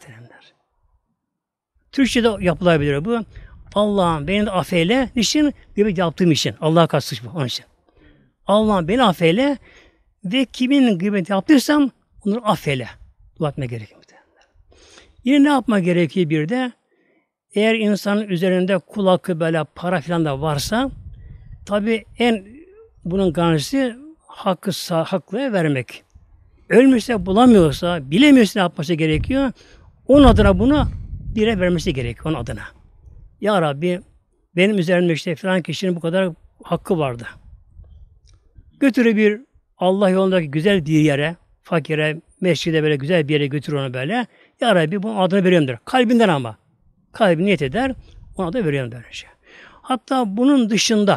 Türkçe'de yapılabilir bu. Allah'ım beni de affeyle. Niçin? Gıybet yaptığım için. Allah'a karşı bu. Onun için. Allah'ım beni affeyle ve kimin gıybet yaptıysam onları affeyle. Dua etmek gerekiyor. Yine ne yapma gerekiyor bir de? Eğer insanın üzerinde kul hakkı böyle para filan da varsa, tabi en bunun garantisi haklıya vermek. Ölmüşse bulamıyorsa, bilemiyorsa ne yapması gerekiyor? Onun adına bunu bire vermesi gerekiyor. Onun adına. Ya Rabbi, benim üzerimde işte filan kişinin bu kadar hakkı vardı. Götürü bir Allah yolundaki güzel bir yere, fakire, mescide böyle güzel bir yere götür onu böyle. Ya Rabbi bunun adını veriyorum der. Kalbinden ama. Kalbi niyet eder. Ona da veriyorum der. Hatta bunun dışında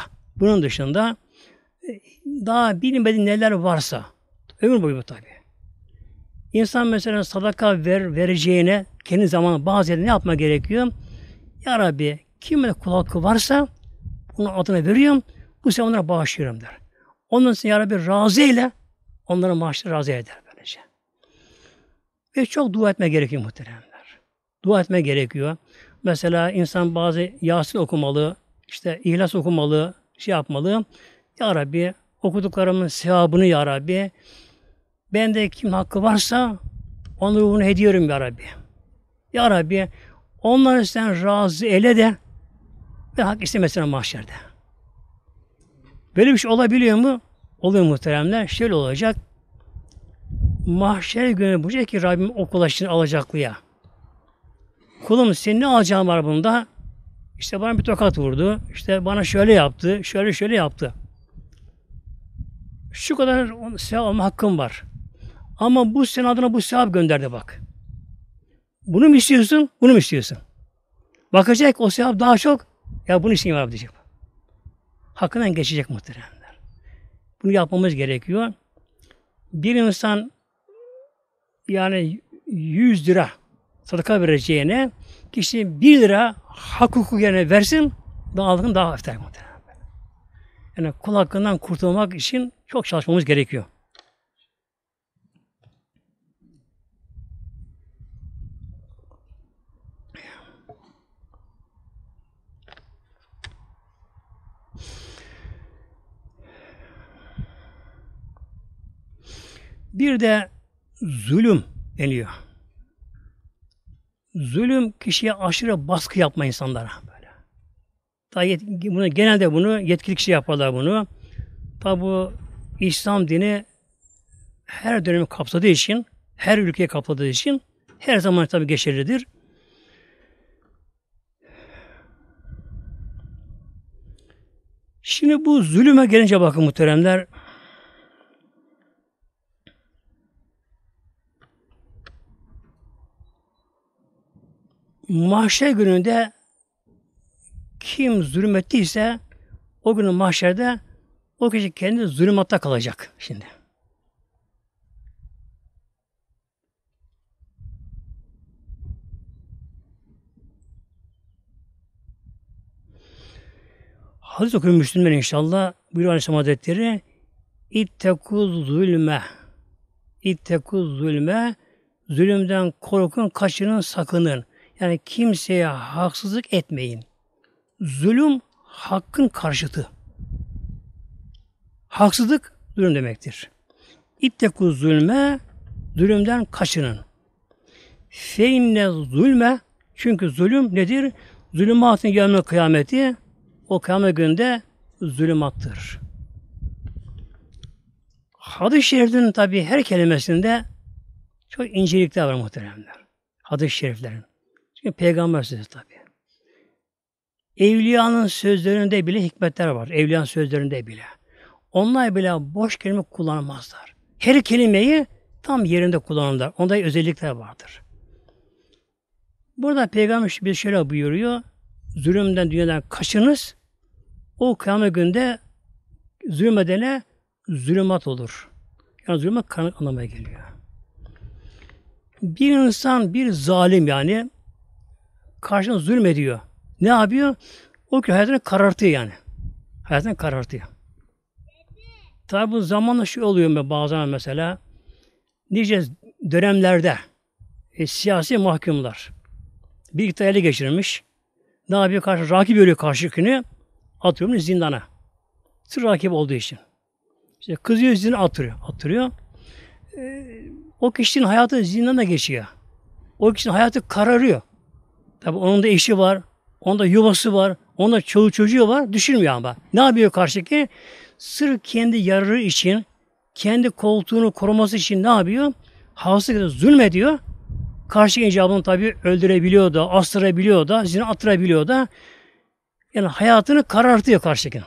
daha bilinmediği neler varsa, ömür boyu bu tabi. İnsan mesela sadaka vereceğine kendi zamanı bazı yerde ne yapma gerekiyor? Ya Rabbi kimin kul hakkı varsa bunun adına veriyorum. Bu sefer onlara bağışlıyorum der. Ondan sonra Ya Rabbi razı eyle. Onların maaşları razı eder böylece. Ve çok dua etme gerekiyor muhteremler. Dua etme gerekiyor. Mesela insan bazı Yasin okumalı, işte İhlas okumalı, şey yapmalı. Ya Rabbi okuduklarımın sevabını Ya Rabbi, bende kim hakkı varsa onları bunu hediyorum Ya Rabbi. Ya Rabbi onları sen razı eyle de ve hak istemesine mahşerde. Böyle bir şey olabiliyor mu? Oluyor muhteremler. Şöyle olacak. Mahşer günü bulacak ki Rabbim o kulaşını alacaklıya. Kulum senin ne alacağın var bunda? İşte bana bir tokat vurdu. İşte bana şöyle yaptı. Şöyle yaptı. Şu kadar sevap alma hakkım var. Ama bu senin adına bu sevap gönderdi bak. Bunu mu istiyorsun? Bunu mu istiyorsun? Bakacak o sevap daha çok. Ya bunu için var diyecek. Hakkından geçecek muhteremler. Bunu yapmamız gerekiyor. Bir insan yani 100 lira sadaka vereceğine kişi 1 lira hak hukuku yerine versin, daha hafifler muhterem. Yani kul hakkından kurtulmak için çok çalışmamız gerekiyor. Bir de zulüm deniyor. Zulüm kişiye aşırı baskı yapma insanlara böyle. Genelde bunu yetkili kişi yaparlar bunu. Tabi bu İslam dini her dönemi kapsadığı için, her ülkeyi kapladığı için her zaman tabi geçerlidir. Şimdi bu zulüme gelince bakın muhteremler, mahşer gününde kim zulüm ettiyse o günün mahşerde o kişi kendi zulümatta kalacak şimdi. Hadis okuyun Müslüman inşallah. Buyuruyor Aleyhisselam Hazretleri, İttekuz zulme. İttekuz zulme. Zulümden korkun, kaçının, sakının. Yani kimseye haksızlık etmeyin. Zulüm hakkın karşıtı. Haksızlık zulüm demektir. İttekuz zulme, zulümden kaçının. Fe inne zulme, çünkü zulüm nedir? Zulümatın yevmel kıyameti, o kıyamet gününde zulümattır. Hadis-i şerifin tabi her kelimesinde çok incelikler var muhteremler. Hadis-i şeriflerin. Çünkü peygamber sözü tabii. Evliyanın sözlerinde bile hikmetler var. Evliyanın sözlerinde bile. Onlar bile boş kelime kullanmazlar. Her kelimeyi tam yerinde kullanırlar. Onda özellikler vardır. Burada peygamber bir şöyle buyuruyor. Zulümden, dünyadan kaçınız. O kıyamet günde zulmedene zulümat olur. Yani zulümat karanlık anlamaya geliyor. Bir insan, bir zalim yani karşına zulmediyor. Ne yapıyor? O ki hayatını karartıyor yani. Hayatını karartıyor. Tabi bu zamanla şu oluyor bazen mesela nice dönemlerde siyasi mahkumlar bir iktidar ele geçirmiş. Ne yapıyor? Rakip görüyor karşıkini atıyor zindana. Sırf rakip olduğu için. İşte kızıyor zindana attırıyor. O kişinin hayatı zindana geçiyor. O kişinin hayatı kararıyor. Tabi onun da eşi var. Onun da yuvası var. Onun da çoluğu çocuğu var. Düşünmüyor ama. Ne yapıyor karşıki? Sırf kendi yararı için, kendi koltuğunu koruması için ne yapıyor? Havasıyla zulmediyor. Karşı icabını tabii öldürebiliyor da, astırabiliyor da, zina attırabiliyor da. Yani hayatını karartıyor karşıki.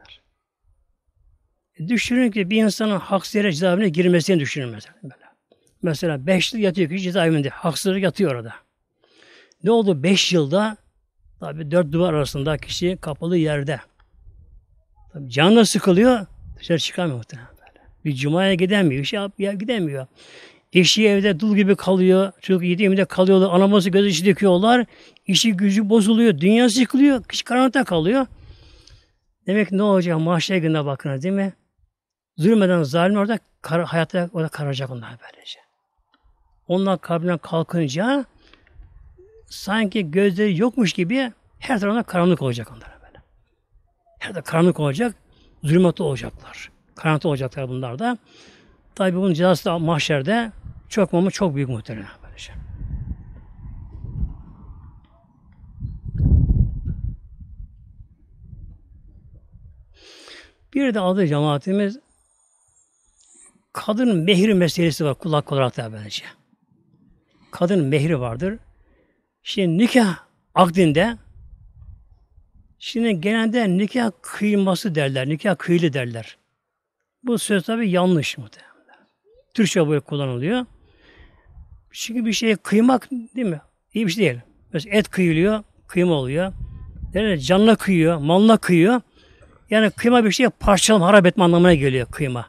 Düşünün ki bir insanın haksız yere cezaevine girmesini düşünün mesela. Mesela 5 yıl yatıyor kişi cezaevinde. Haksızlık yatıyor orada. Ne oldu 5 yılda? Tabii 4 duvar arasında kişi kapalı yerde. Tabii canına sıkılıyor. Dışarı çıkamıyor muhtemelen böyle. Bir cumaya gidemiyor. Gidemiyor. Eşi evde dul gibi kalıyor. Çocuk yediğimde kalıyorlar. Anaması göz içi döküyorlar. İşi gücü bozuluyor. Dünyası yıkılıyor. Kişi karanlıkta kalıyor. Demek ki ne olacak? Mahşer gününe bakın değil mi? Zulmeden zalim orada hayatta orada kararacak onlar böylece. Onlar kabrinden kalkınca sanki gözleri yokmuş gibi her tarafında karanlık olacak onlara böyle. Her tarafta karanlık olacak. Zulmetli olacaklar. Karanlıkta olacaklar bunlar da. Tabi bunun cezası da mahşerde çok büyük muhtemelen böylece. Bir de adı cemaatimiz kadın mehri meselesi var kulak olarak da böylece. Kadın mehri vardır. Şimdi nikah akdinde şimdi genelde nikah kıyılması derler. Nikah kıyılı derler. Bu söz tabi yanlış muhtemelen. Türkçe böyle kullanılıyor. Çünkü bir şeye kıymak değil mi? İyi bir şey değil. Mesela et kıyılıyor, kıyma oluyor. Derler canına kıyıyor, malına kıyıyor. Yani kıyma bir şeye parçalama, harap etme anlamına geliyor kıyma.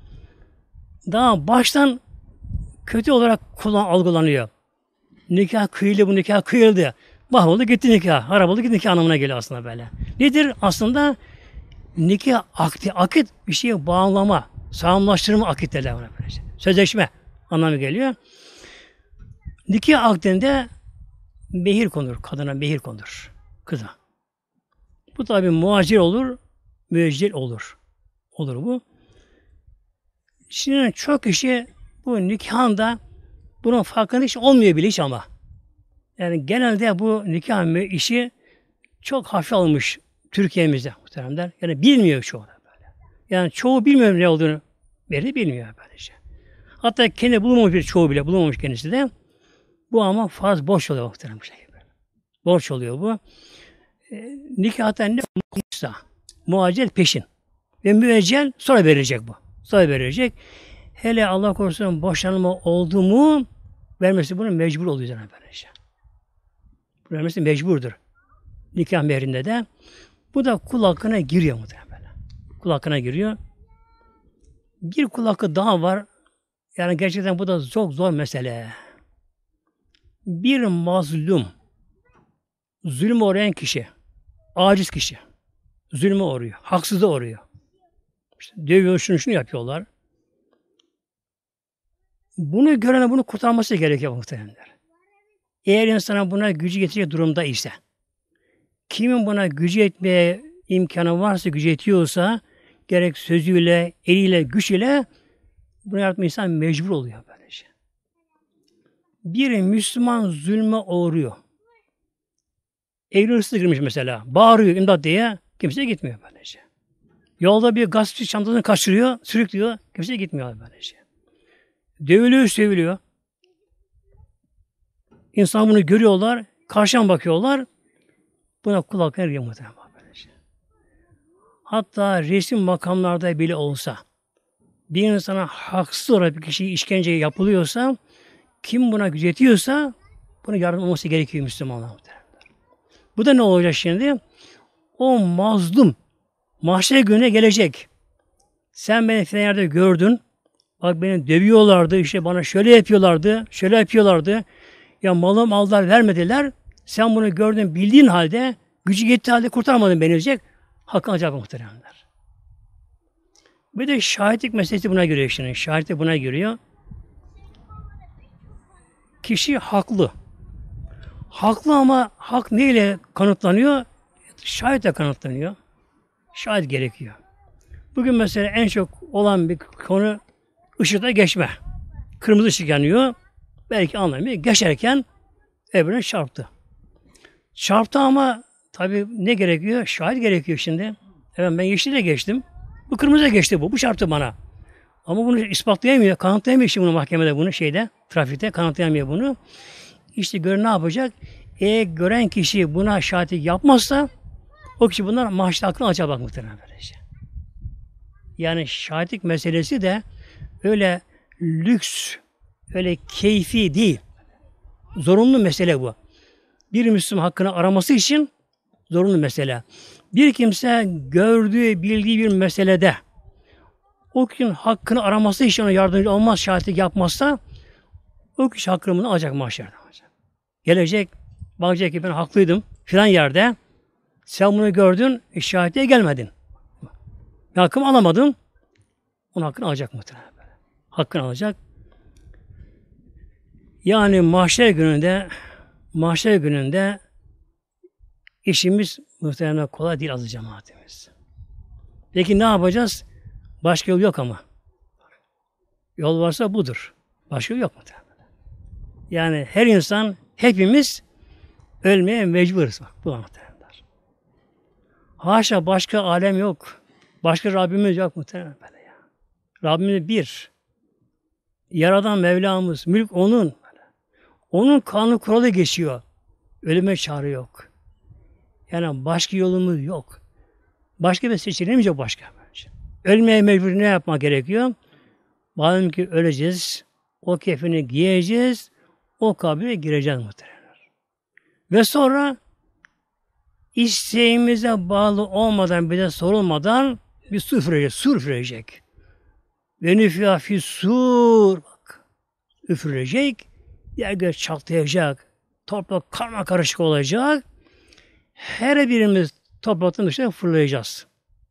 Daha baştan kötü olarak algılanıyor. Nikah kıyıldı, bu nikah kıyıldı. Mahvoldu gitti nikah, harap oldu gitti nikah anlamına geliyor aslında böyle. Nedir? Aslında nikah akdi, akit bir şeye bağlama, sağlamlaştırma akit derler buna böylece. Sözleşme anlamı geliyor. Nikah akdinde mehir konur, kadına mehir konur, kıza. Bu tabi muacir olur, müeccel olur. Olur bu. Şimdi çok kişi bu nikahında bunun farkında hiç olmuyor bile hiç ama. Yani genelde bu nikah işi çok hafif almış Türkiye'mizde muhteremler. Yani bilmiyor çoğu da böyle. Yani çoğu bilmiyor ne olduğunu belli bilmiyor böylece. Hatta kendi bulunmamış bir çoğu bile bulunmamış kendisi de. Bu ama farz borç oluyor muhterem bir şey. Borç oluyor bu. Nikahta ne olmuşsa muacel peşin. Ve müeccel sonra verecek bu. Sonra verecek. Hele Allah korusun boşanma oldu mu vermesi bunu mecbur oluyor zaten böylece. Vermesi mecburdur. Nikah mehrinde de. Bu da kul hakkına giriyor muhtemelen böyle. Kul hakkına giriyor. Bir kul hakkı daha var. Yani gerçekten bu da çok zor mesele. Bir mazlum zulme uğrayan kişi, aciz kişi zulme uğruyor, haksızlığa uğruyor. İşte dövüyor, şunu yapıyorlar. Bunu görene bunu kurtarması gerekiyor muhtemelenler. Eğer insana buna gücü yetecek durumda ise, kimin buna gücü yetmeye imkanı varsa, gücü yetiyorsa, gerek sözüyle, eliyle, güç ile bunu yapma insan mecbur oluyor böylece. Bir Müslüman zulme uğruyor. Evine hırsız girmiş mesela. Bağırıyor imdat diye. Kimse gitmiyor böylece. Yolda bir gazeteci çantasını kaçırıyor, sürüklüyor. Kimse gitmiyor böylece. Dövülüyor, sövülüyor. İnsan bunu görüyorlar, karşıdan bakıyorlar. Buna kulak veriyor muhtemelen. Hatta resim makamlarda bile olsa bir insana haksız olarak bir kişiye işkence yapılıyorsa, kim buna gözetiyorsa bunun yardım olması gerekiyor Müslümanlar. Bu da ne olacak şimdi? O mazlum mahşer gününe gelecek. Sen beni filan yerde gördün. Bak beni dövüyorlardı, işte bana şöyle yapıyorlardı, şöyle yapıyorlardı. Ya malım aldılar, vermediler. Sen bunu gördün, bildiğin halde, gücü yettiği halde kurtarmadın beni diyecek. Hakkı alacak muhteremler. Bir de şahitlik meselesi buna giriyor şimdi. Şahitlik buna giriyor. Kişi haklı. Haklı ama hak neyle kanıtlanıyor? Şahitle kanıtlanıyor. Şahit gerekiyor. Bugün mesela en çok olan bir konu ışıkta geçme. Kırmızı ışık yanıyor. Belki anlamıyor. Geçerken öbürüne çarptı. Çarptı ama tabii ne gerekiyor? Şahit gerekiyor şimdi. Evet ben yeşile geçtim. Bu kırmızıya geçti bu. Bu çarptı bana. Ama bunu ispatlayamıyor. Kanıtlayamıyor şimdi bunu mahkemede bunu trafikte kanıtlayamıyor bunu. İşte gören ne yapacak? Eğer gören kişi buna şahitlik yapmazsa o kişi bunlar mahşer hakkını alacak bak muhtemelen böylece. Yani şahitlik meselesi de öyle lüks, öyle keyfi değil. Zorunlu mesele bu. Bir Müslüman hakkını araması için zorunlu mesele. Bir kimse gördüğü, bildiği bir meselede o kişinin hakkını araması için ona yardımcı olmaz, şahitlik yapmazsa o kişi hakkını bunu alacak mahşerde. Gelecek, bakacak ki ben haklıydım filan yerde. Sen bunu gördün, şahitliğe gelmedin. Hakkımı alamadın. Onun hakkını alacak muhtemelen. Hakkını alacak. Yani mahşer gününde işimiz muhtemelen kolay değil azı cemaatimiz. Peki ne yapacağız? Başka yol yok ama. Yol varsa budur. Başka yol yok muhtemelen. Yani her insan, hepimiz ölmeye mecburuz. Bak, bu muhtemelen. Haşa başka alem yok. Başka Rabbimiz yok muhtemelen böyle ya. Rabbimiz bir. Yaradan Mevlamız, mülk onun. Onun kanun kuralı geçiyor. Ölüme çare yok. Yani başka yolumuz yok. Başka bir seçeneğimiz yok başka. Ölmeye mecbur ne yapmak gerekiyor? Malum ki öleceğiz. O kefeni giyeceğiz. O kabre gireceğiz muhtemelen. Ve sonra isteğimize bağlı olmadan, bize sorulmadan bir su üfürecek. Ve nüfâ fissûr. Bak, üfürecek. Yer göğe çatlayacak. Toprak karma karışık olacak. Her birimiz topraktan dışarı fırlayacağız.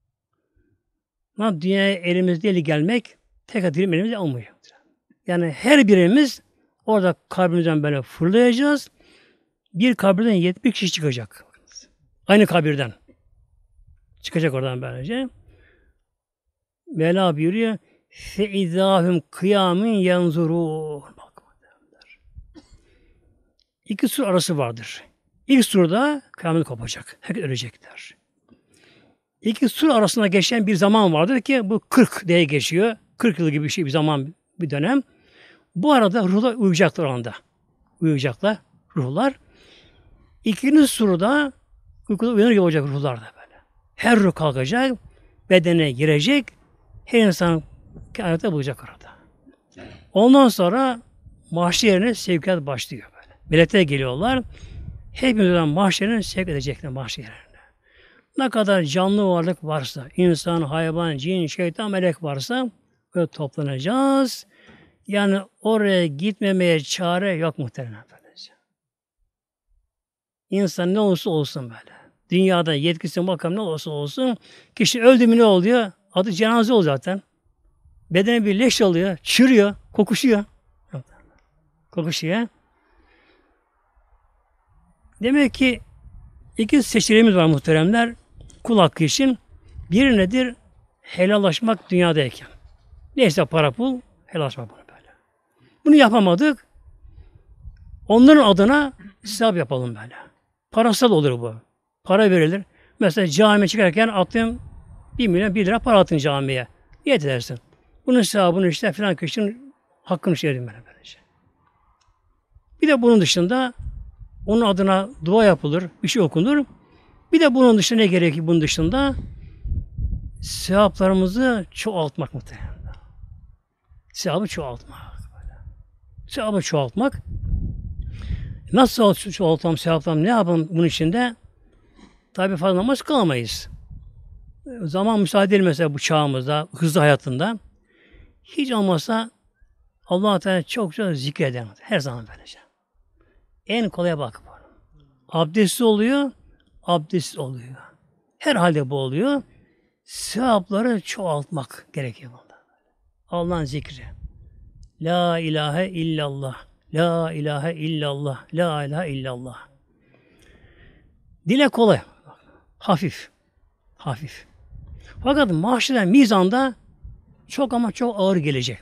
Dünyaya elimizde eli gelmek tek dilim elimizde olmuyor. Yani her birimiz orada kabrimizden böyle fırlayacağız. Bir kabirden 70 kişi çıkacak. Aynı kabirden. Çıkacak oradan böylece. Mevla buyuruyor. فَاِذَاهُمْ قِيَامٍ يَنْظُرُونَ İki sur arası vardır. İlk surda kıyamet kopacak. Herkes ölecekler. İki sur arasında geçen bir zaman vardır ki bu 40 diye geçiyor. 40 yıl gibi bir zaman, bir dönem. Bu arada ruhlar uyuyacaklar o anda. Uyuyacaklar ruhlar. İkinci surda uykuda uyanır olacak ruhlar da böyle. Her ruh kalkacak, bedene girecek, her insan kıyamette bulacak orada. Ondan sonra mahşerine sevkiyat başlıyor böyle. Melekler geliyorlar. Hepimizden mahşerine sevk edecekler mahşerine. Ne kadar canlı varlık varsa, insan, hayvan, cin, şeytan, melek varsa böyle toplanacağız. Yani oraya gitmemeye çare yok muhtemelen böylece. İnsan ne olursa olsun böyle. Dünyada yetkisi makam ne olursa olsun. Kişi öldü mü ne oluyor? Adı cenaze oluyor zaten. Bedeni bir leş oluyor, çürüyor, kokuşuyor. Kokuşuyor. Demek ki iki seçeneğimiz var muhteremler. Kul hakkı için. Biri nedir? Helallaşmak dünyadayken. Neyse para pul, helallaşmak bunu böyle. Bunu yapamadık. Onların adına hesap yapalım böyle. Parasal olur bu. Para verilir. Mesela camiye çıkarken attım 1 milyon 1 lira para attın camiye. Niyet edersin. Bunun hesabını işte filan kişinin hakkını şey edin böylece. Bir de bunun dışında onun adına dua yapılır, bir şey okunur. Bir de bunun dışında ne gerekiyor bunun dışında? Sevaplarımızı çoğaltmak muhtemelen. Sevabı çoğaltmak. Sevabı çoğaltmak. Nasıl çoğaltalım, sevaplarım ne yapalım bunun içinde? Tabi fazla namaz kılamayız. Zaman müsaade değil mesela bu çağımızda, hızlı hayatında. Hiç olmazsa Allah-u Teala çok zikreder. Her zaman böylece. En kolaya bak. Abdestli oluyor, abdestsiz oluyor. Her halde bu oluyor. Sevapları çoğaltmak gerekiyor bunda. Allah'ın zikri. La ilahe illallah. La ilahe illallah. La ilahe illallah. Dile kolay. Hafif. Hafif. Fakat mahşerde, mizanda çok ama çok ağır gelecek.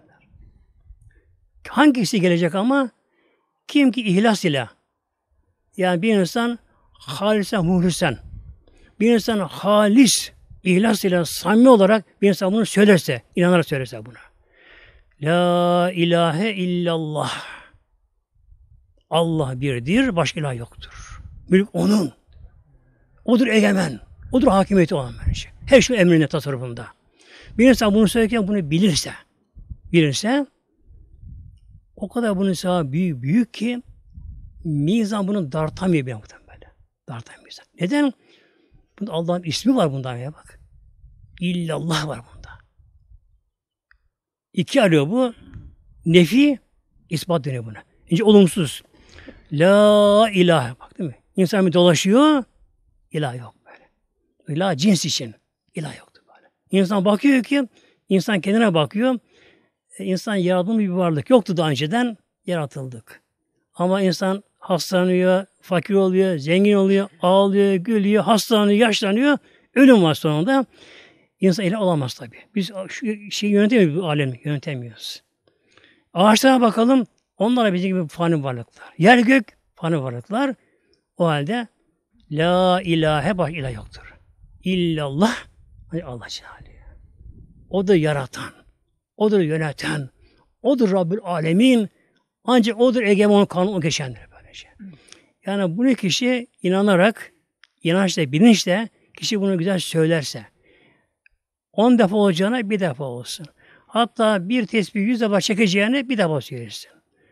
Hangisi gelecek ama? Kim ki ihlas ile, yani bir insan halisen, muhlisen, bir insan halis, ihlas ile, samimi olarak bir insan bunu söylerse, inanarak söylerse buna. La ilahe illallah. Allah birdir, başka ilah yoktur. Mülk onun. Odur egemen. Odur hakimiyeti olan bence. Her şey emrinde, tasarrufunda. Bir insan bunu söylerken bunu bilirse, o kadar bunun sevabı büyük ki mizan bunu dartamıyor bir böyle. Dartamıyor mizan. Neden? Bunda Allah'ın ismi var bunda ya bak. İllallah var bunda. İki arıyor bu. Nefi, ispat deniyor buna. İnce olumsuz. La ilahe. Bak değil mi? İnsan bir dolaşıyor. İlah yok böyle. İlah cins için. İlah yoktur böyle. İnsan bakıyor ki, insan kendine bakıyor. İnsan yaratılmış bir varlık. Yoktu daha önceden, yaratıldık. Ama insan hastalanıyor, fakir oluyor, zengin oluyor, ağlıyor, gülüyor, hastalanıyor, yaşlanıyor. Ölüm var sonunda. İnsan ilah olamaz tabii. Biz şu şeyi yönetemiyoruz, bu alemi yönetemiyoruz. Ağaçlara bakalım, onlar da bizim gibi fani varlıklar. Yer gök fani varlıklar. O halde la ilahe baş ilah yoktur. İllallah Allah Celle. Odur yaratan, odur yöneten, odur Rabbül Alemin. Ancak odur egemen kanunu geçendir böylece. Yani bunu kişi inanarak, inançla, bilinçle kişi bunu güzel söylerse 10 defa olacağına bir defa olsun. Hatta bir tesbih 100 defa çekeceğine bir defa söylesin.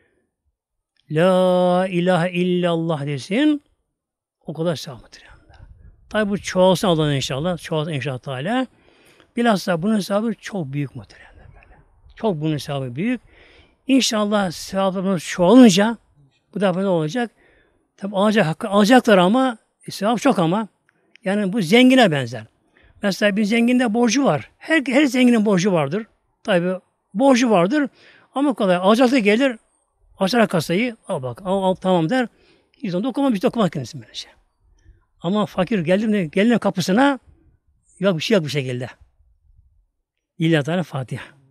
La ilahe illallah desin. O kadar sevaptır. Tabi bu çoğalsın Allah'ın inşallah. Çoğalsın inşallah Teala. Bilhassa bunun sevabı çok büyük muhtemelen. Çok bunun sevabı büyük. İnşallah sevaplarımız çoğalınca bu defa ne olacak? Tabi alacaklar ama sevap çok ama. Yani bu zengine benzer. Mesela bir zenginde borcu var. Her zenginin borcu vardır. Tabi borcu vardır. Ama kolay. Alacaklı gelir. Açar kasayı. Al bak. Al tamam der. Hiç dokunma, bir şey dokunmaz kendisi böylece. Ama fakir geldiğinde gelinin kapısına yok bir şey yok bir şekilde. İlla Teala Fatiha.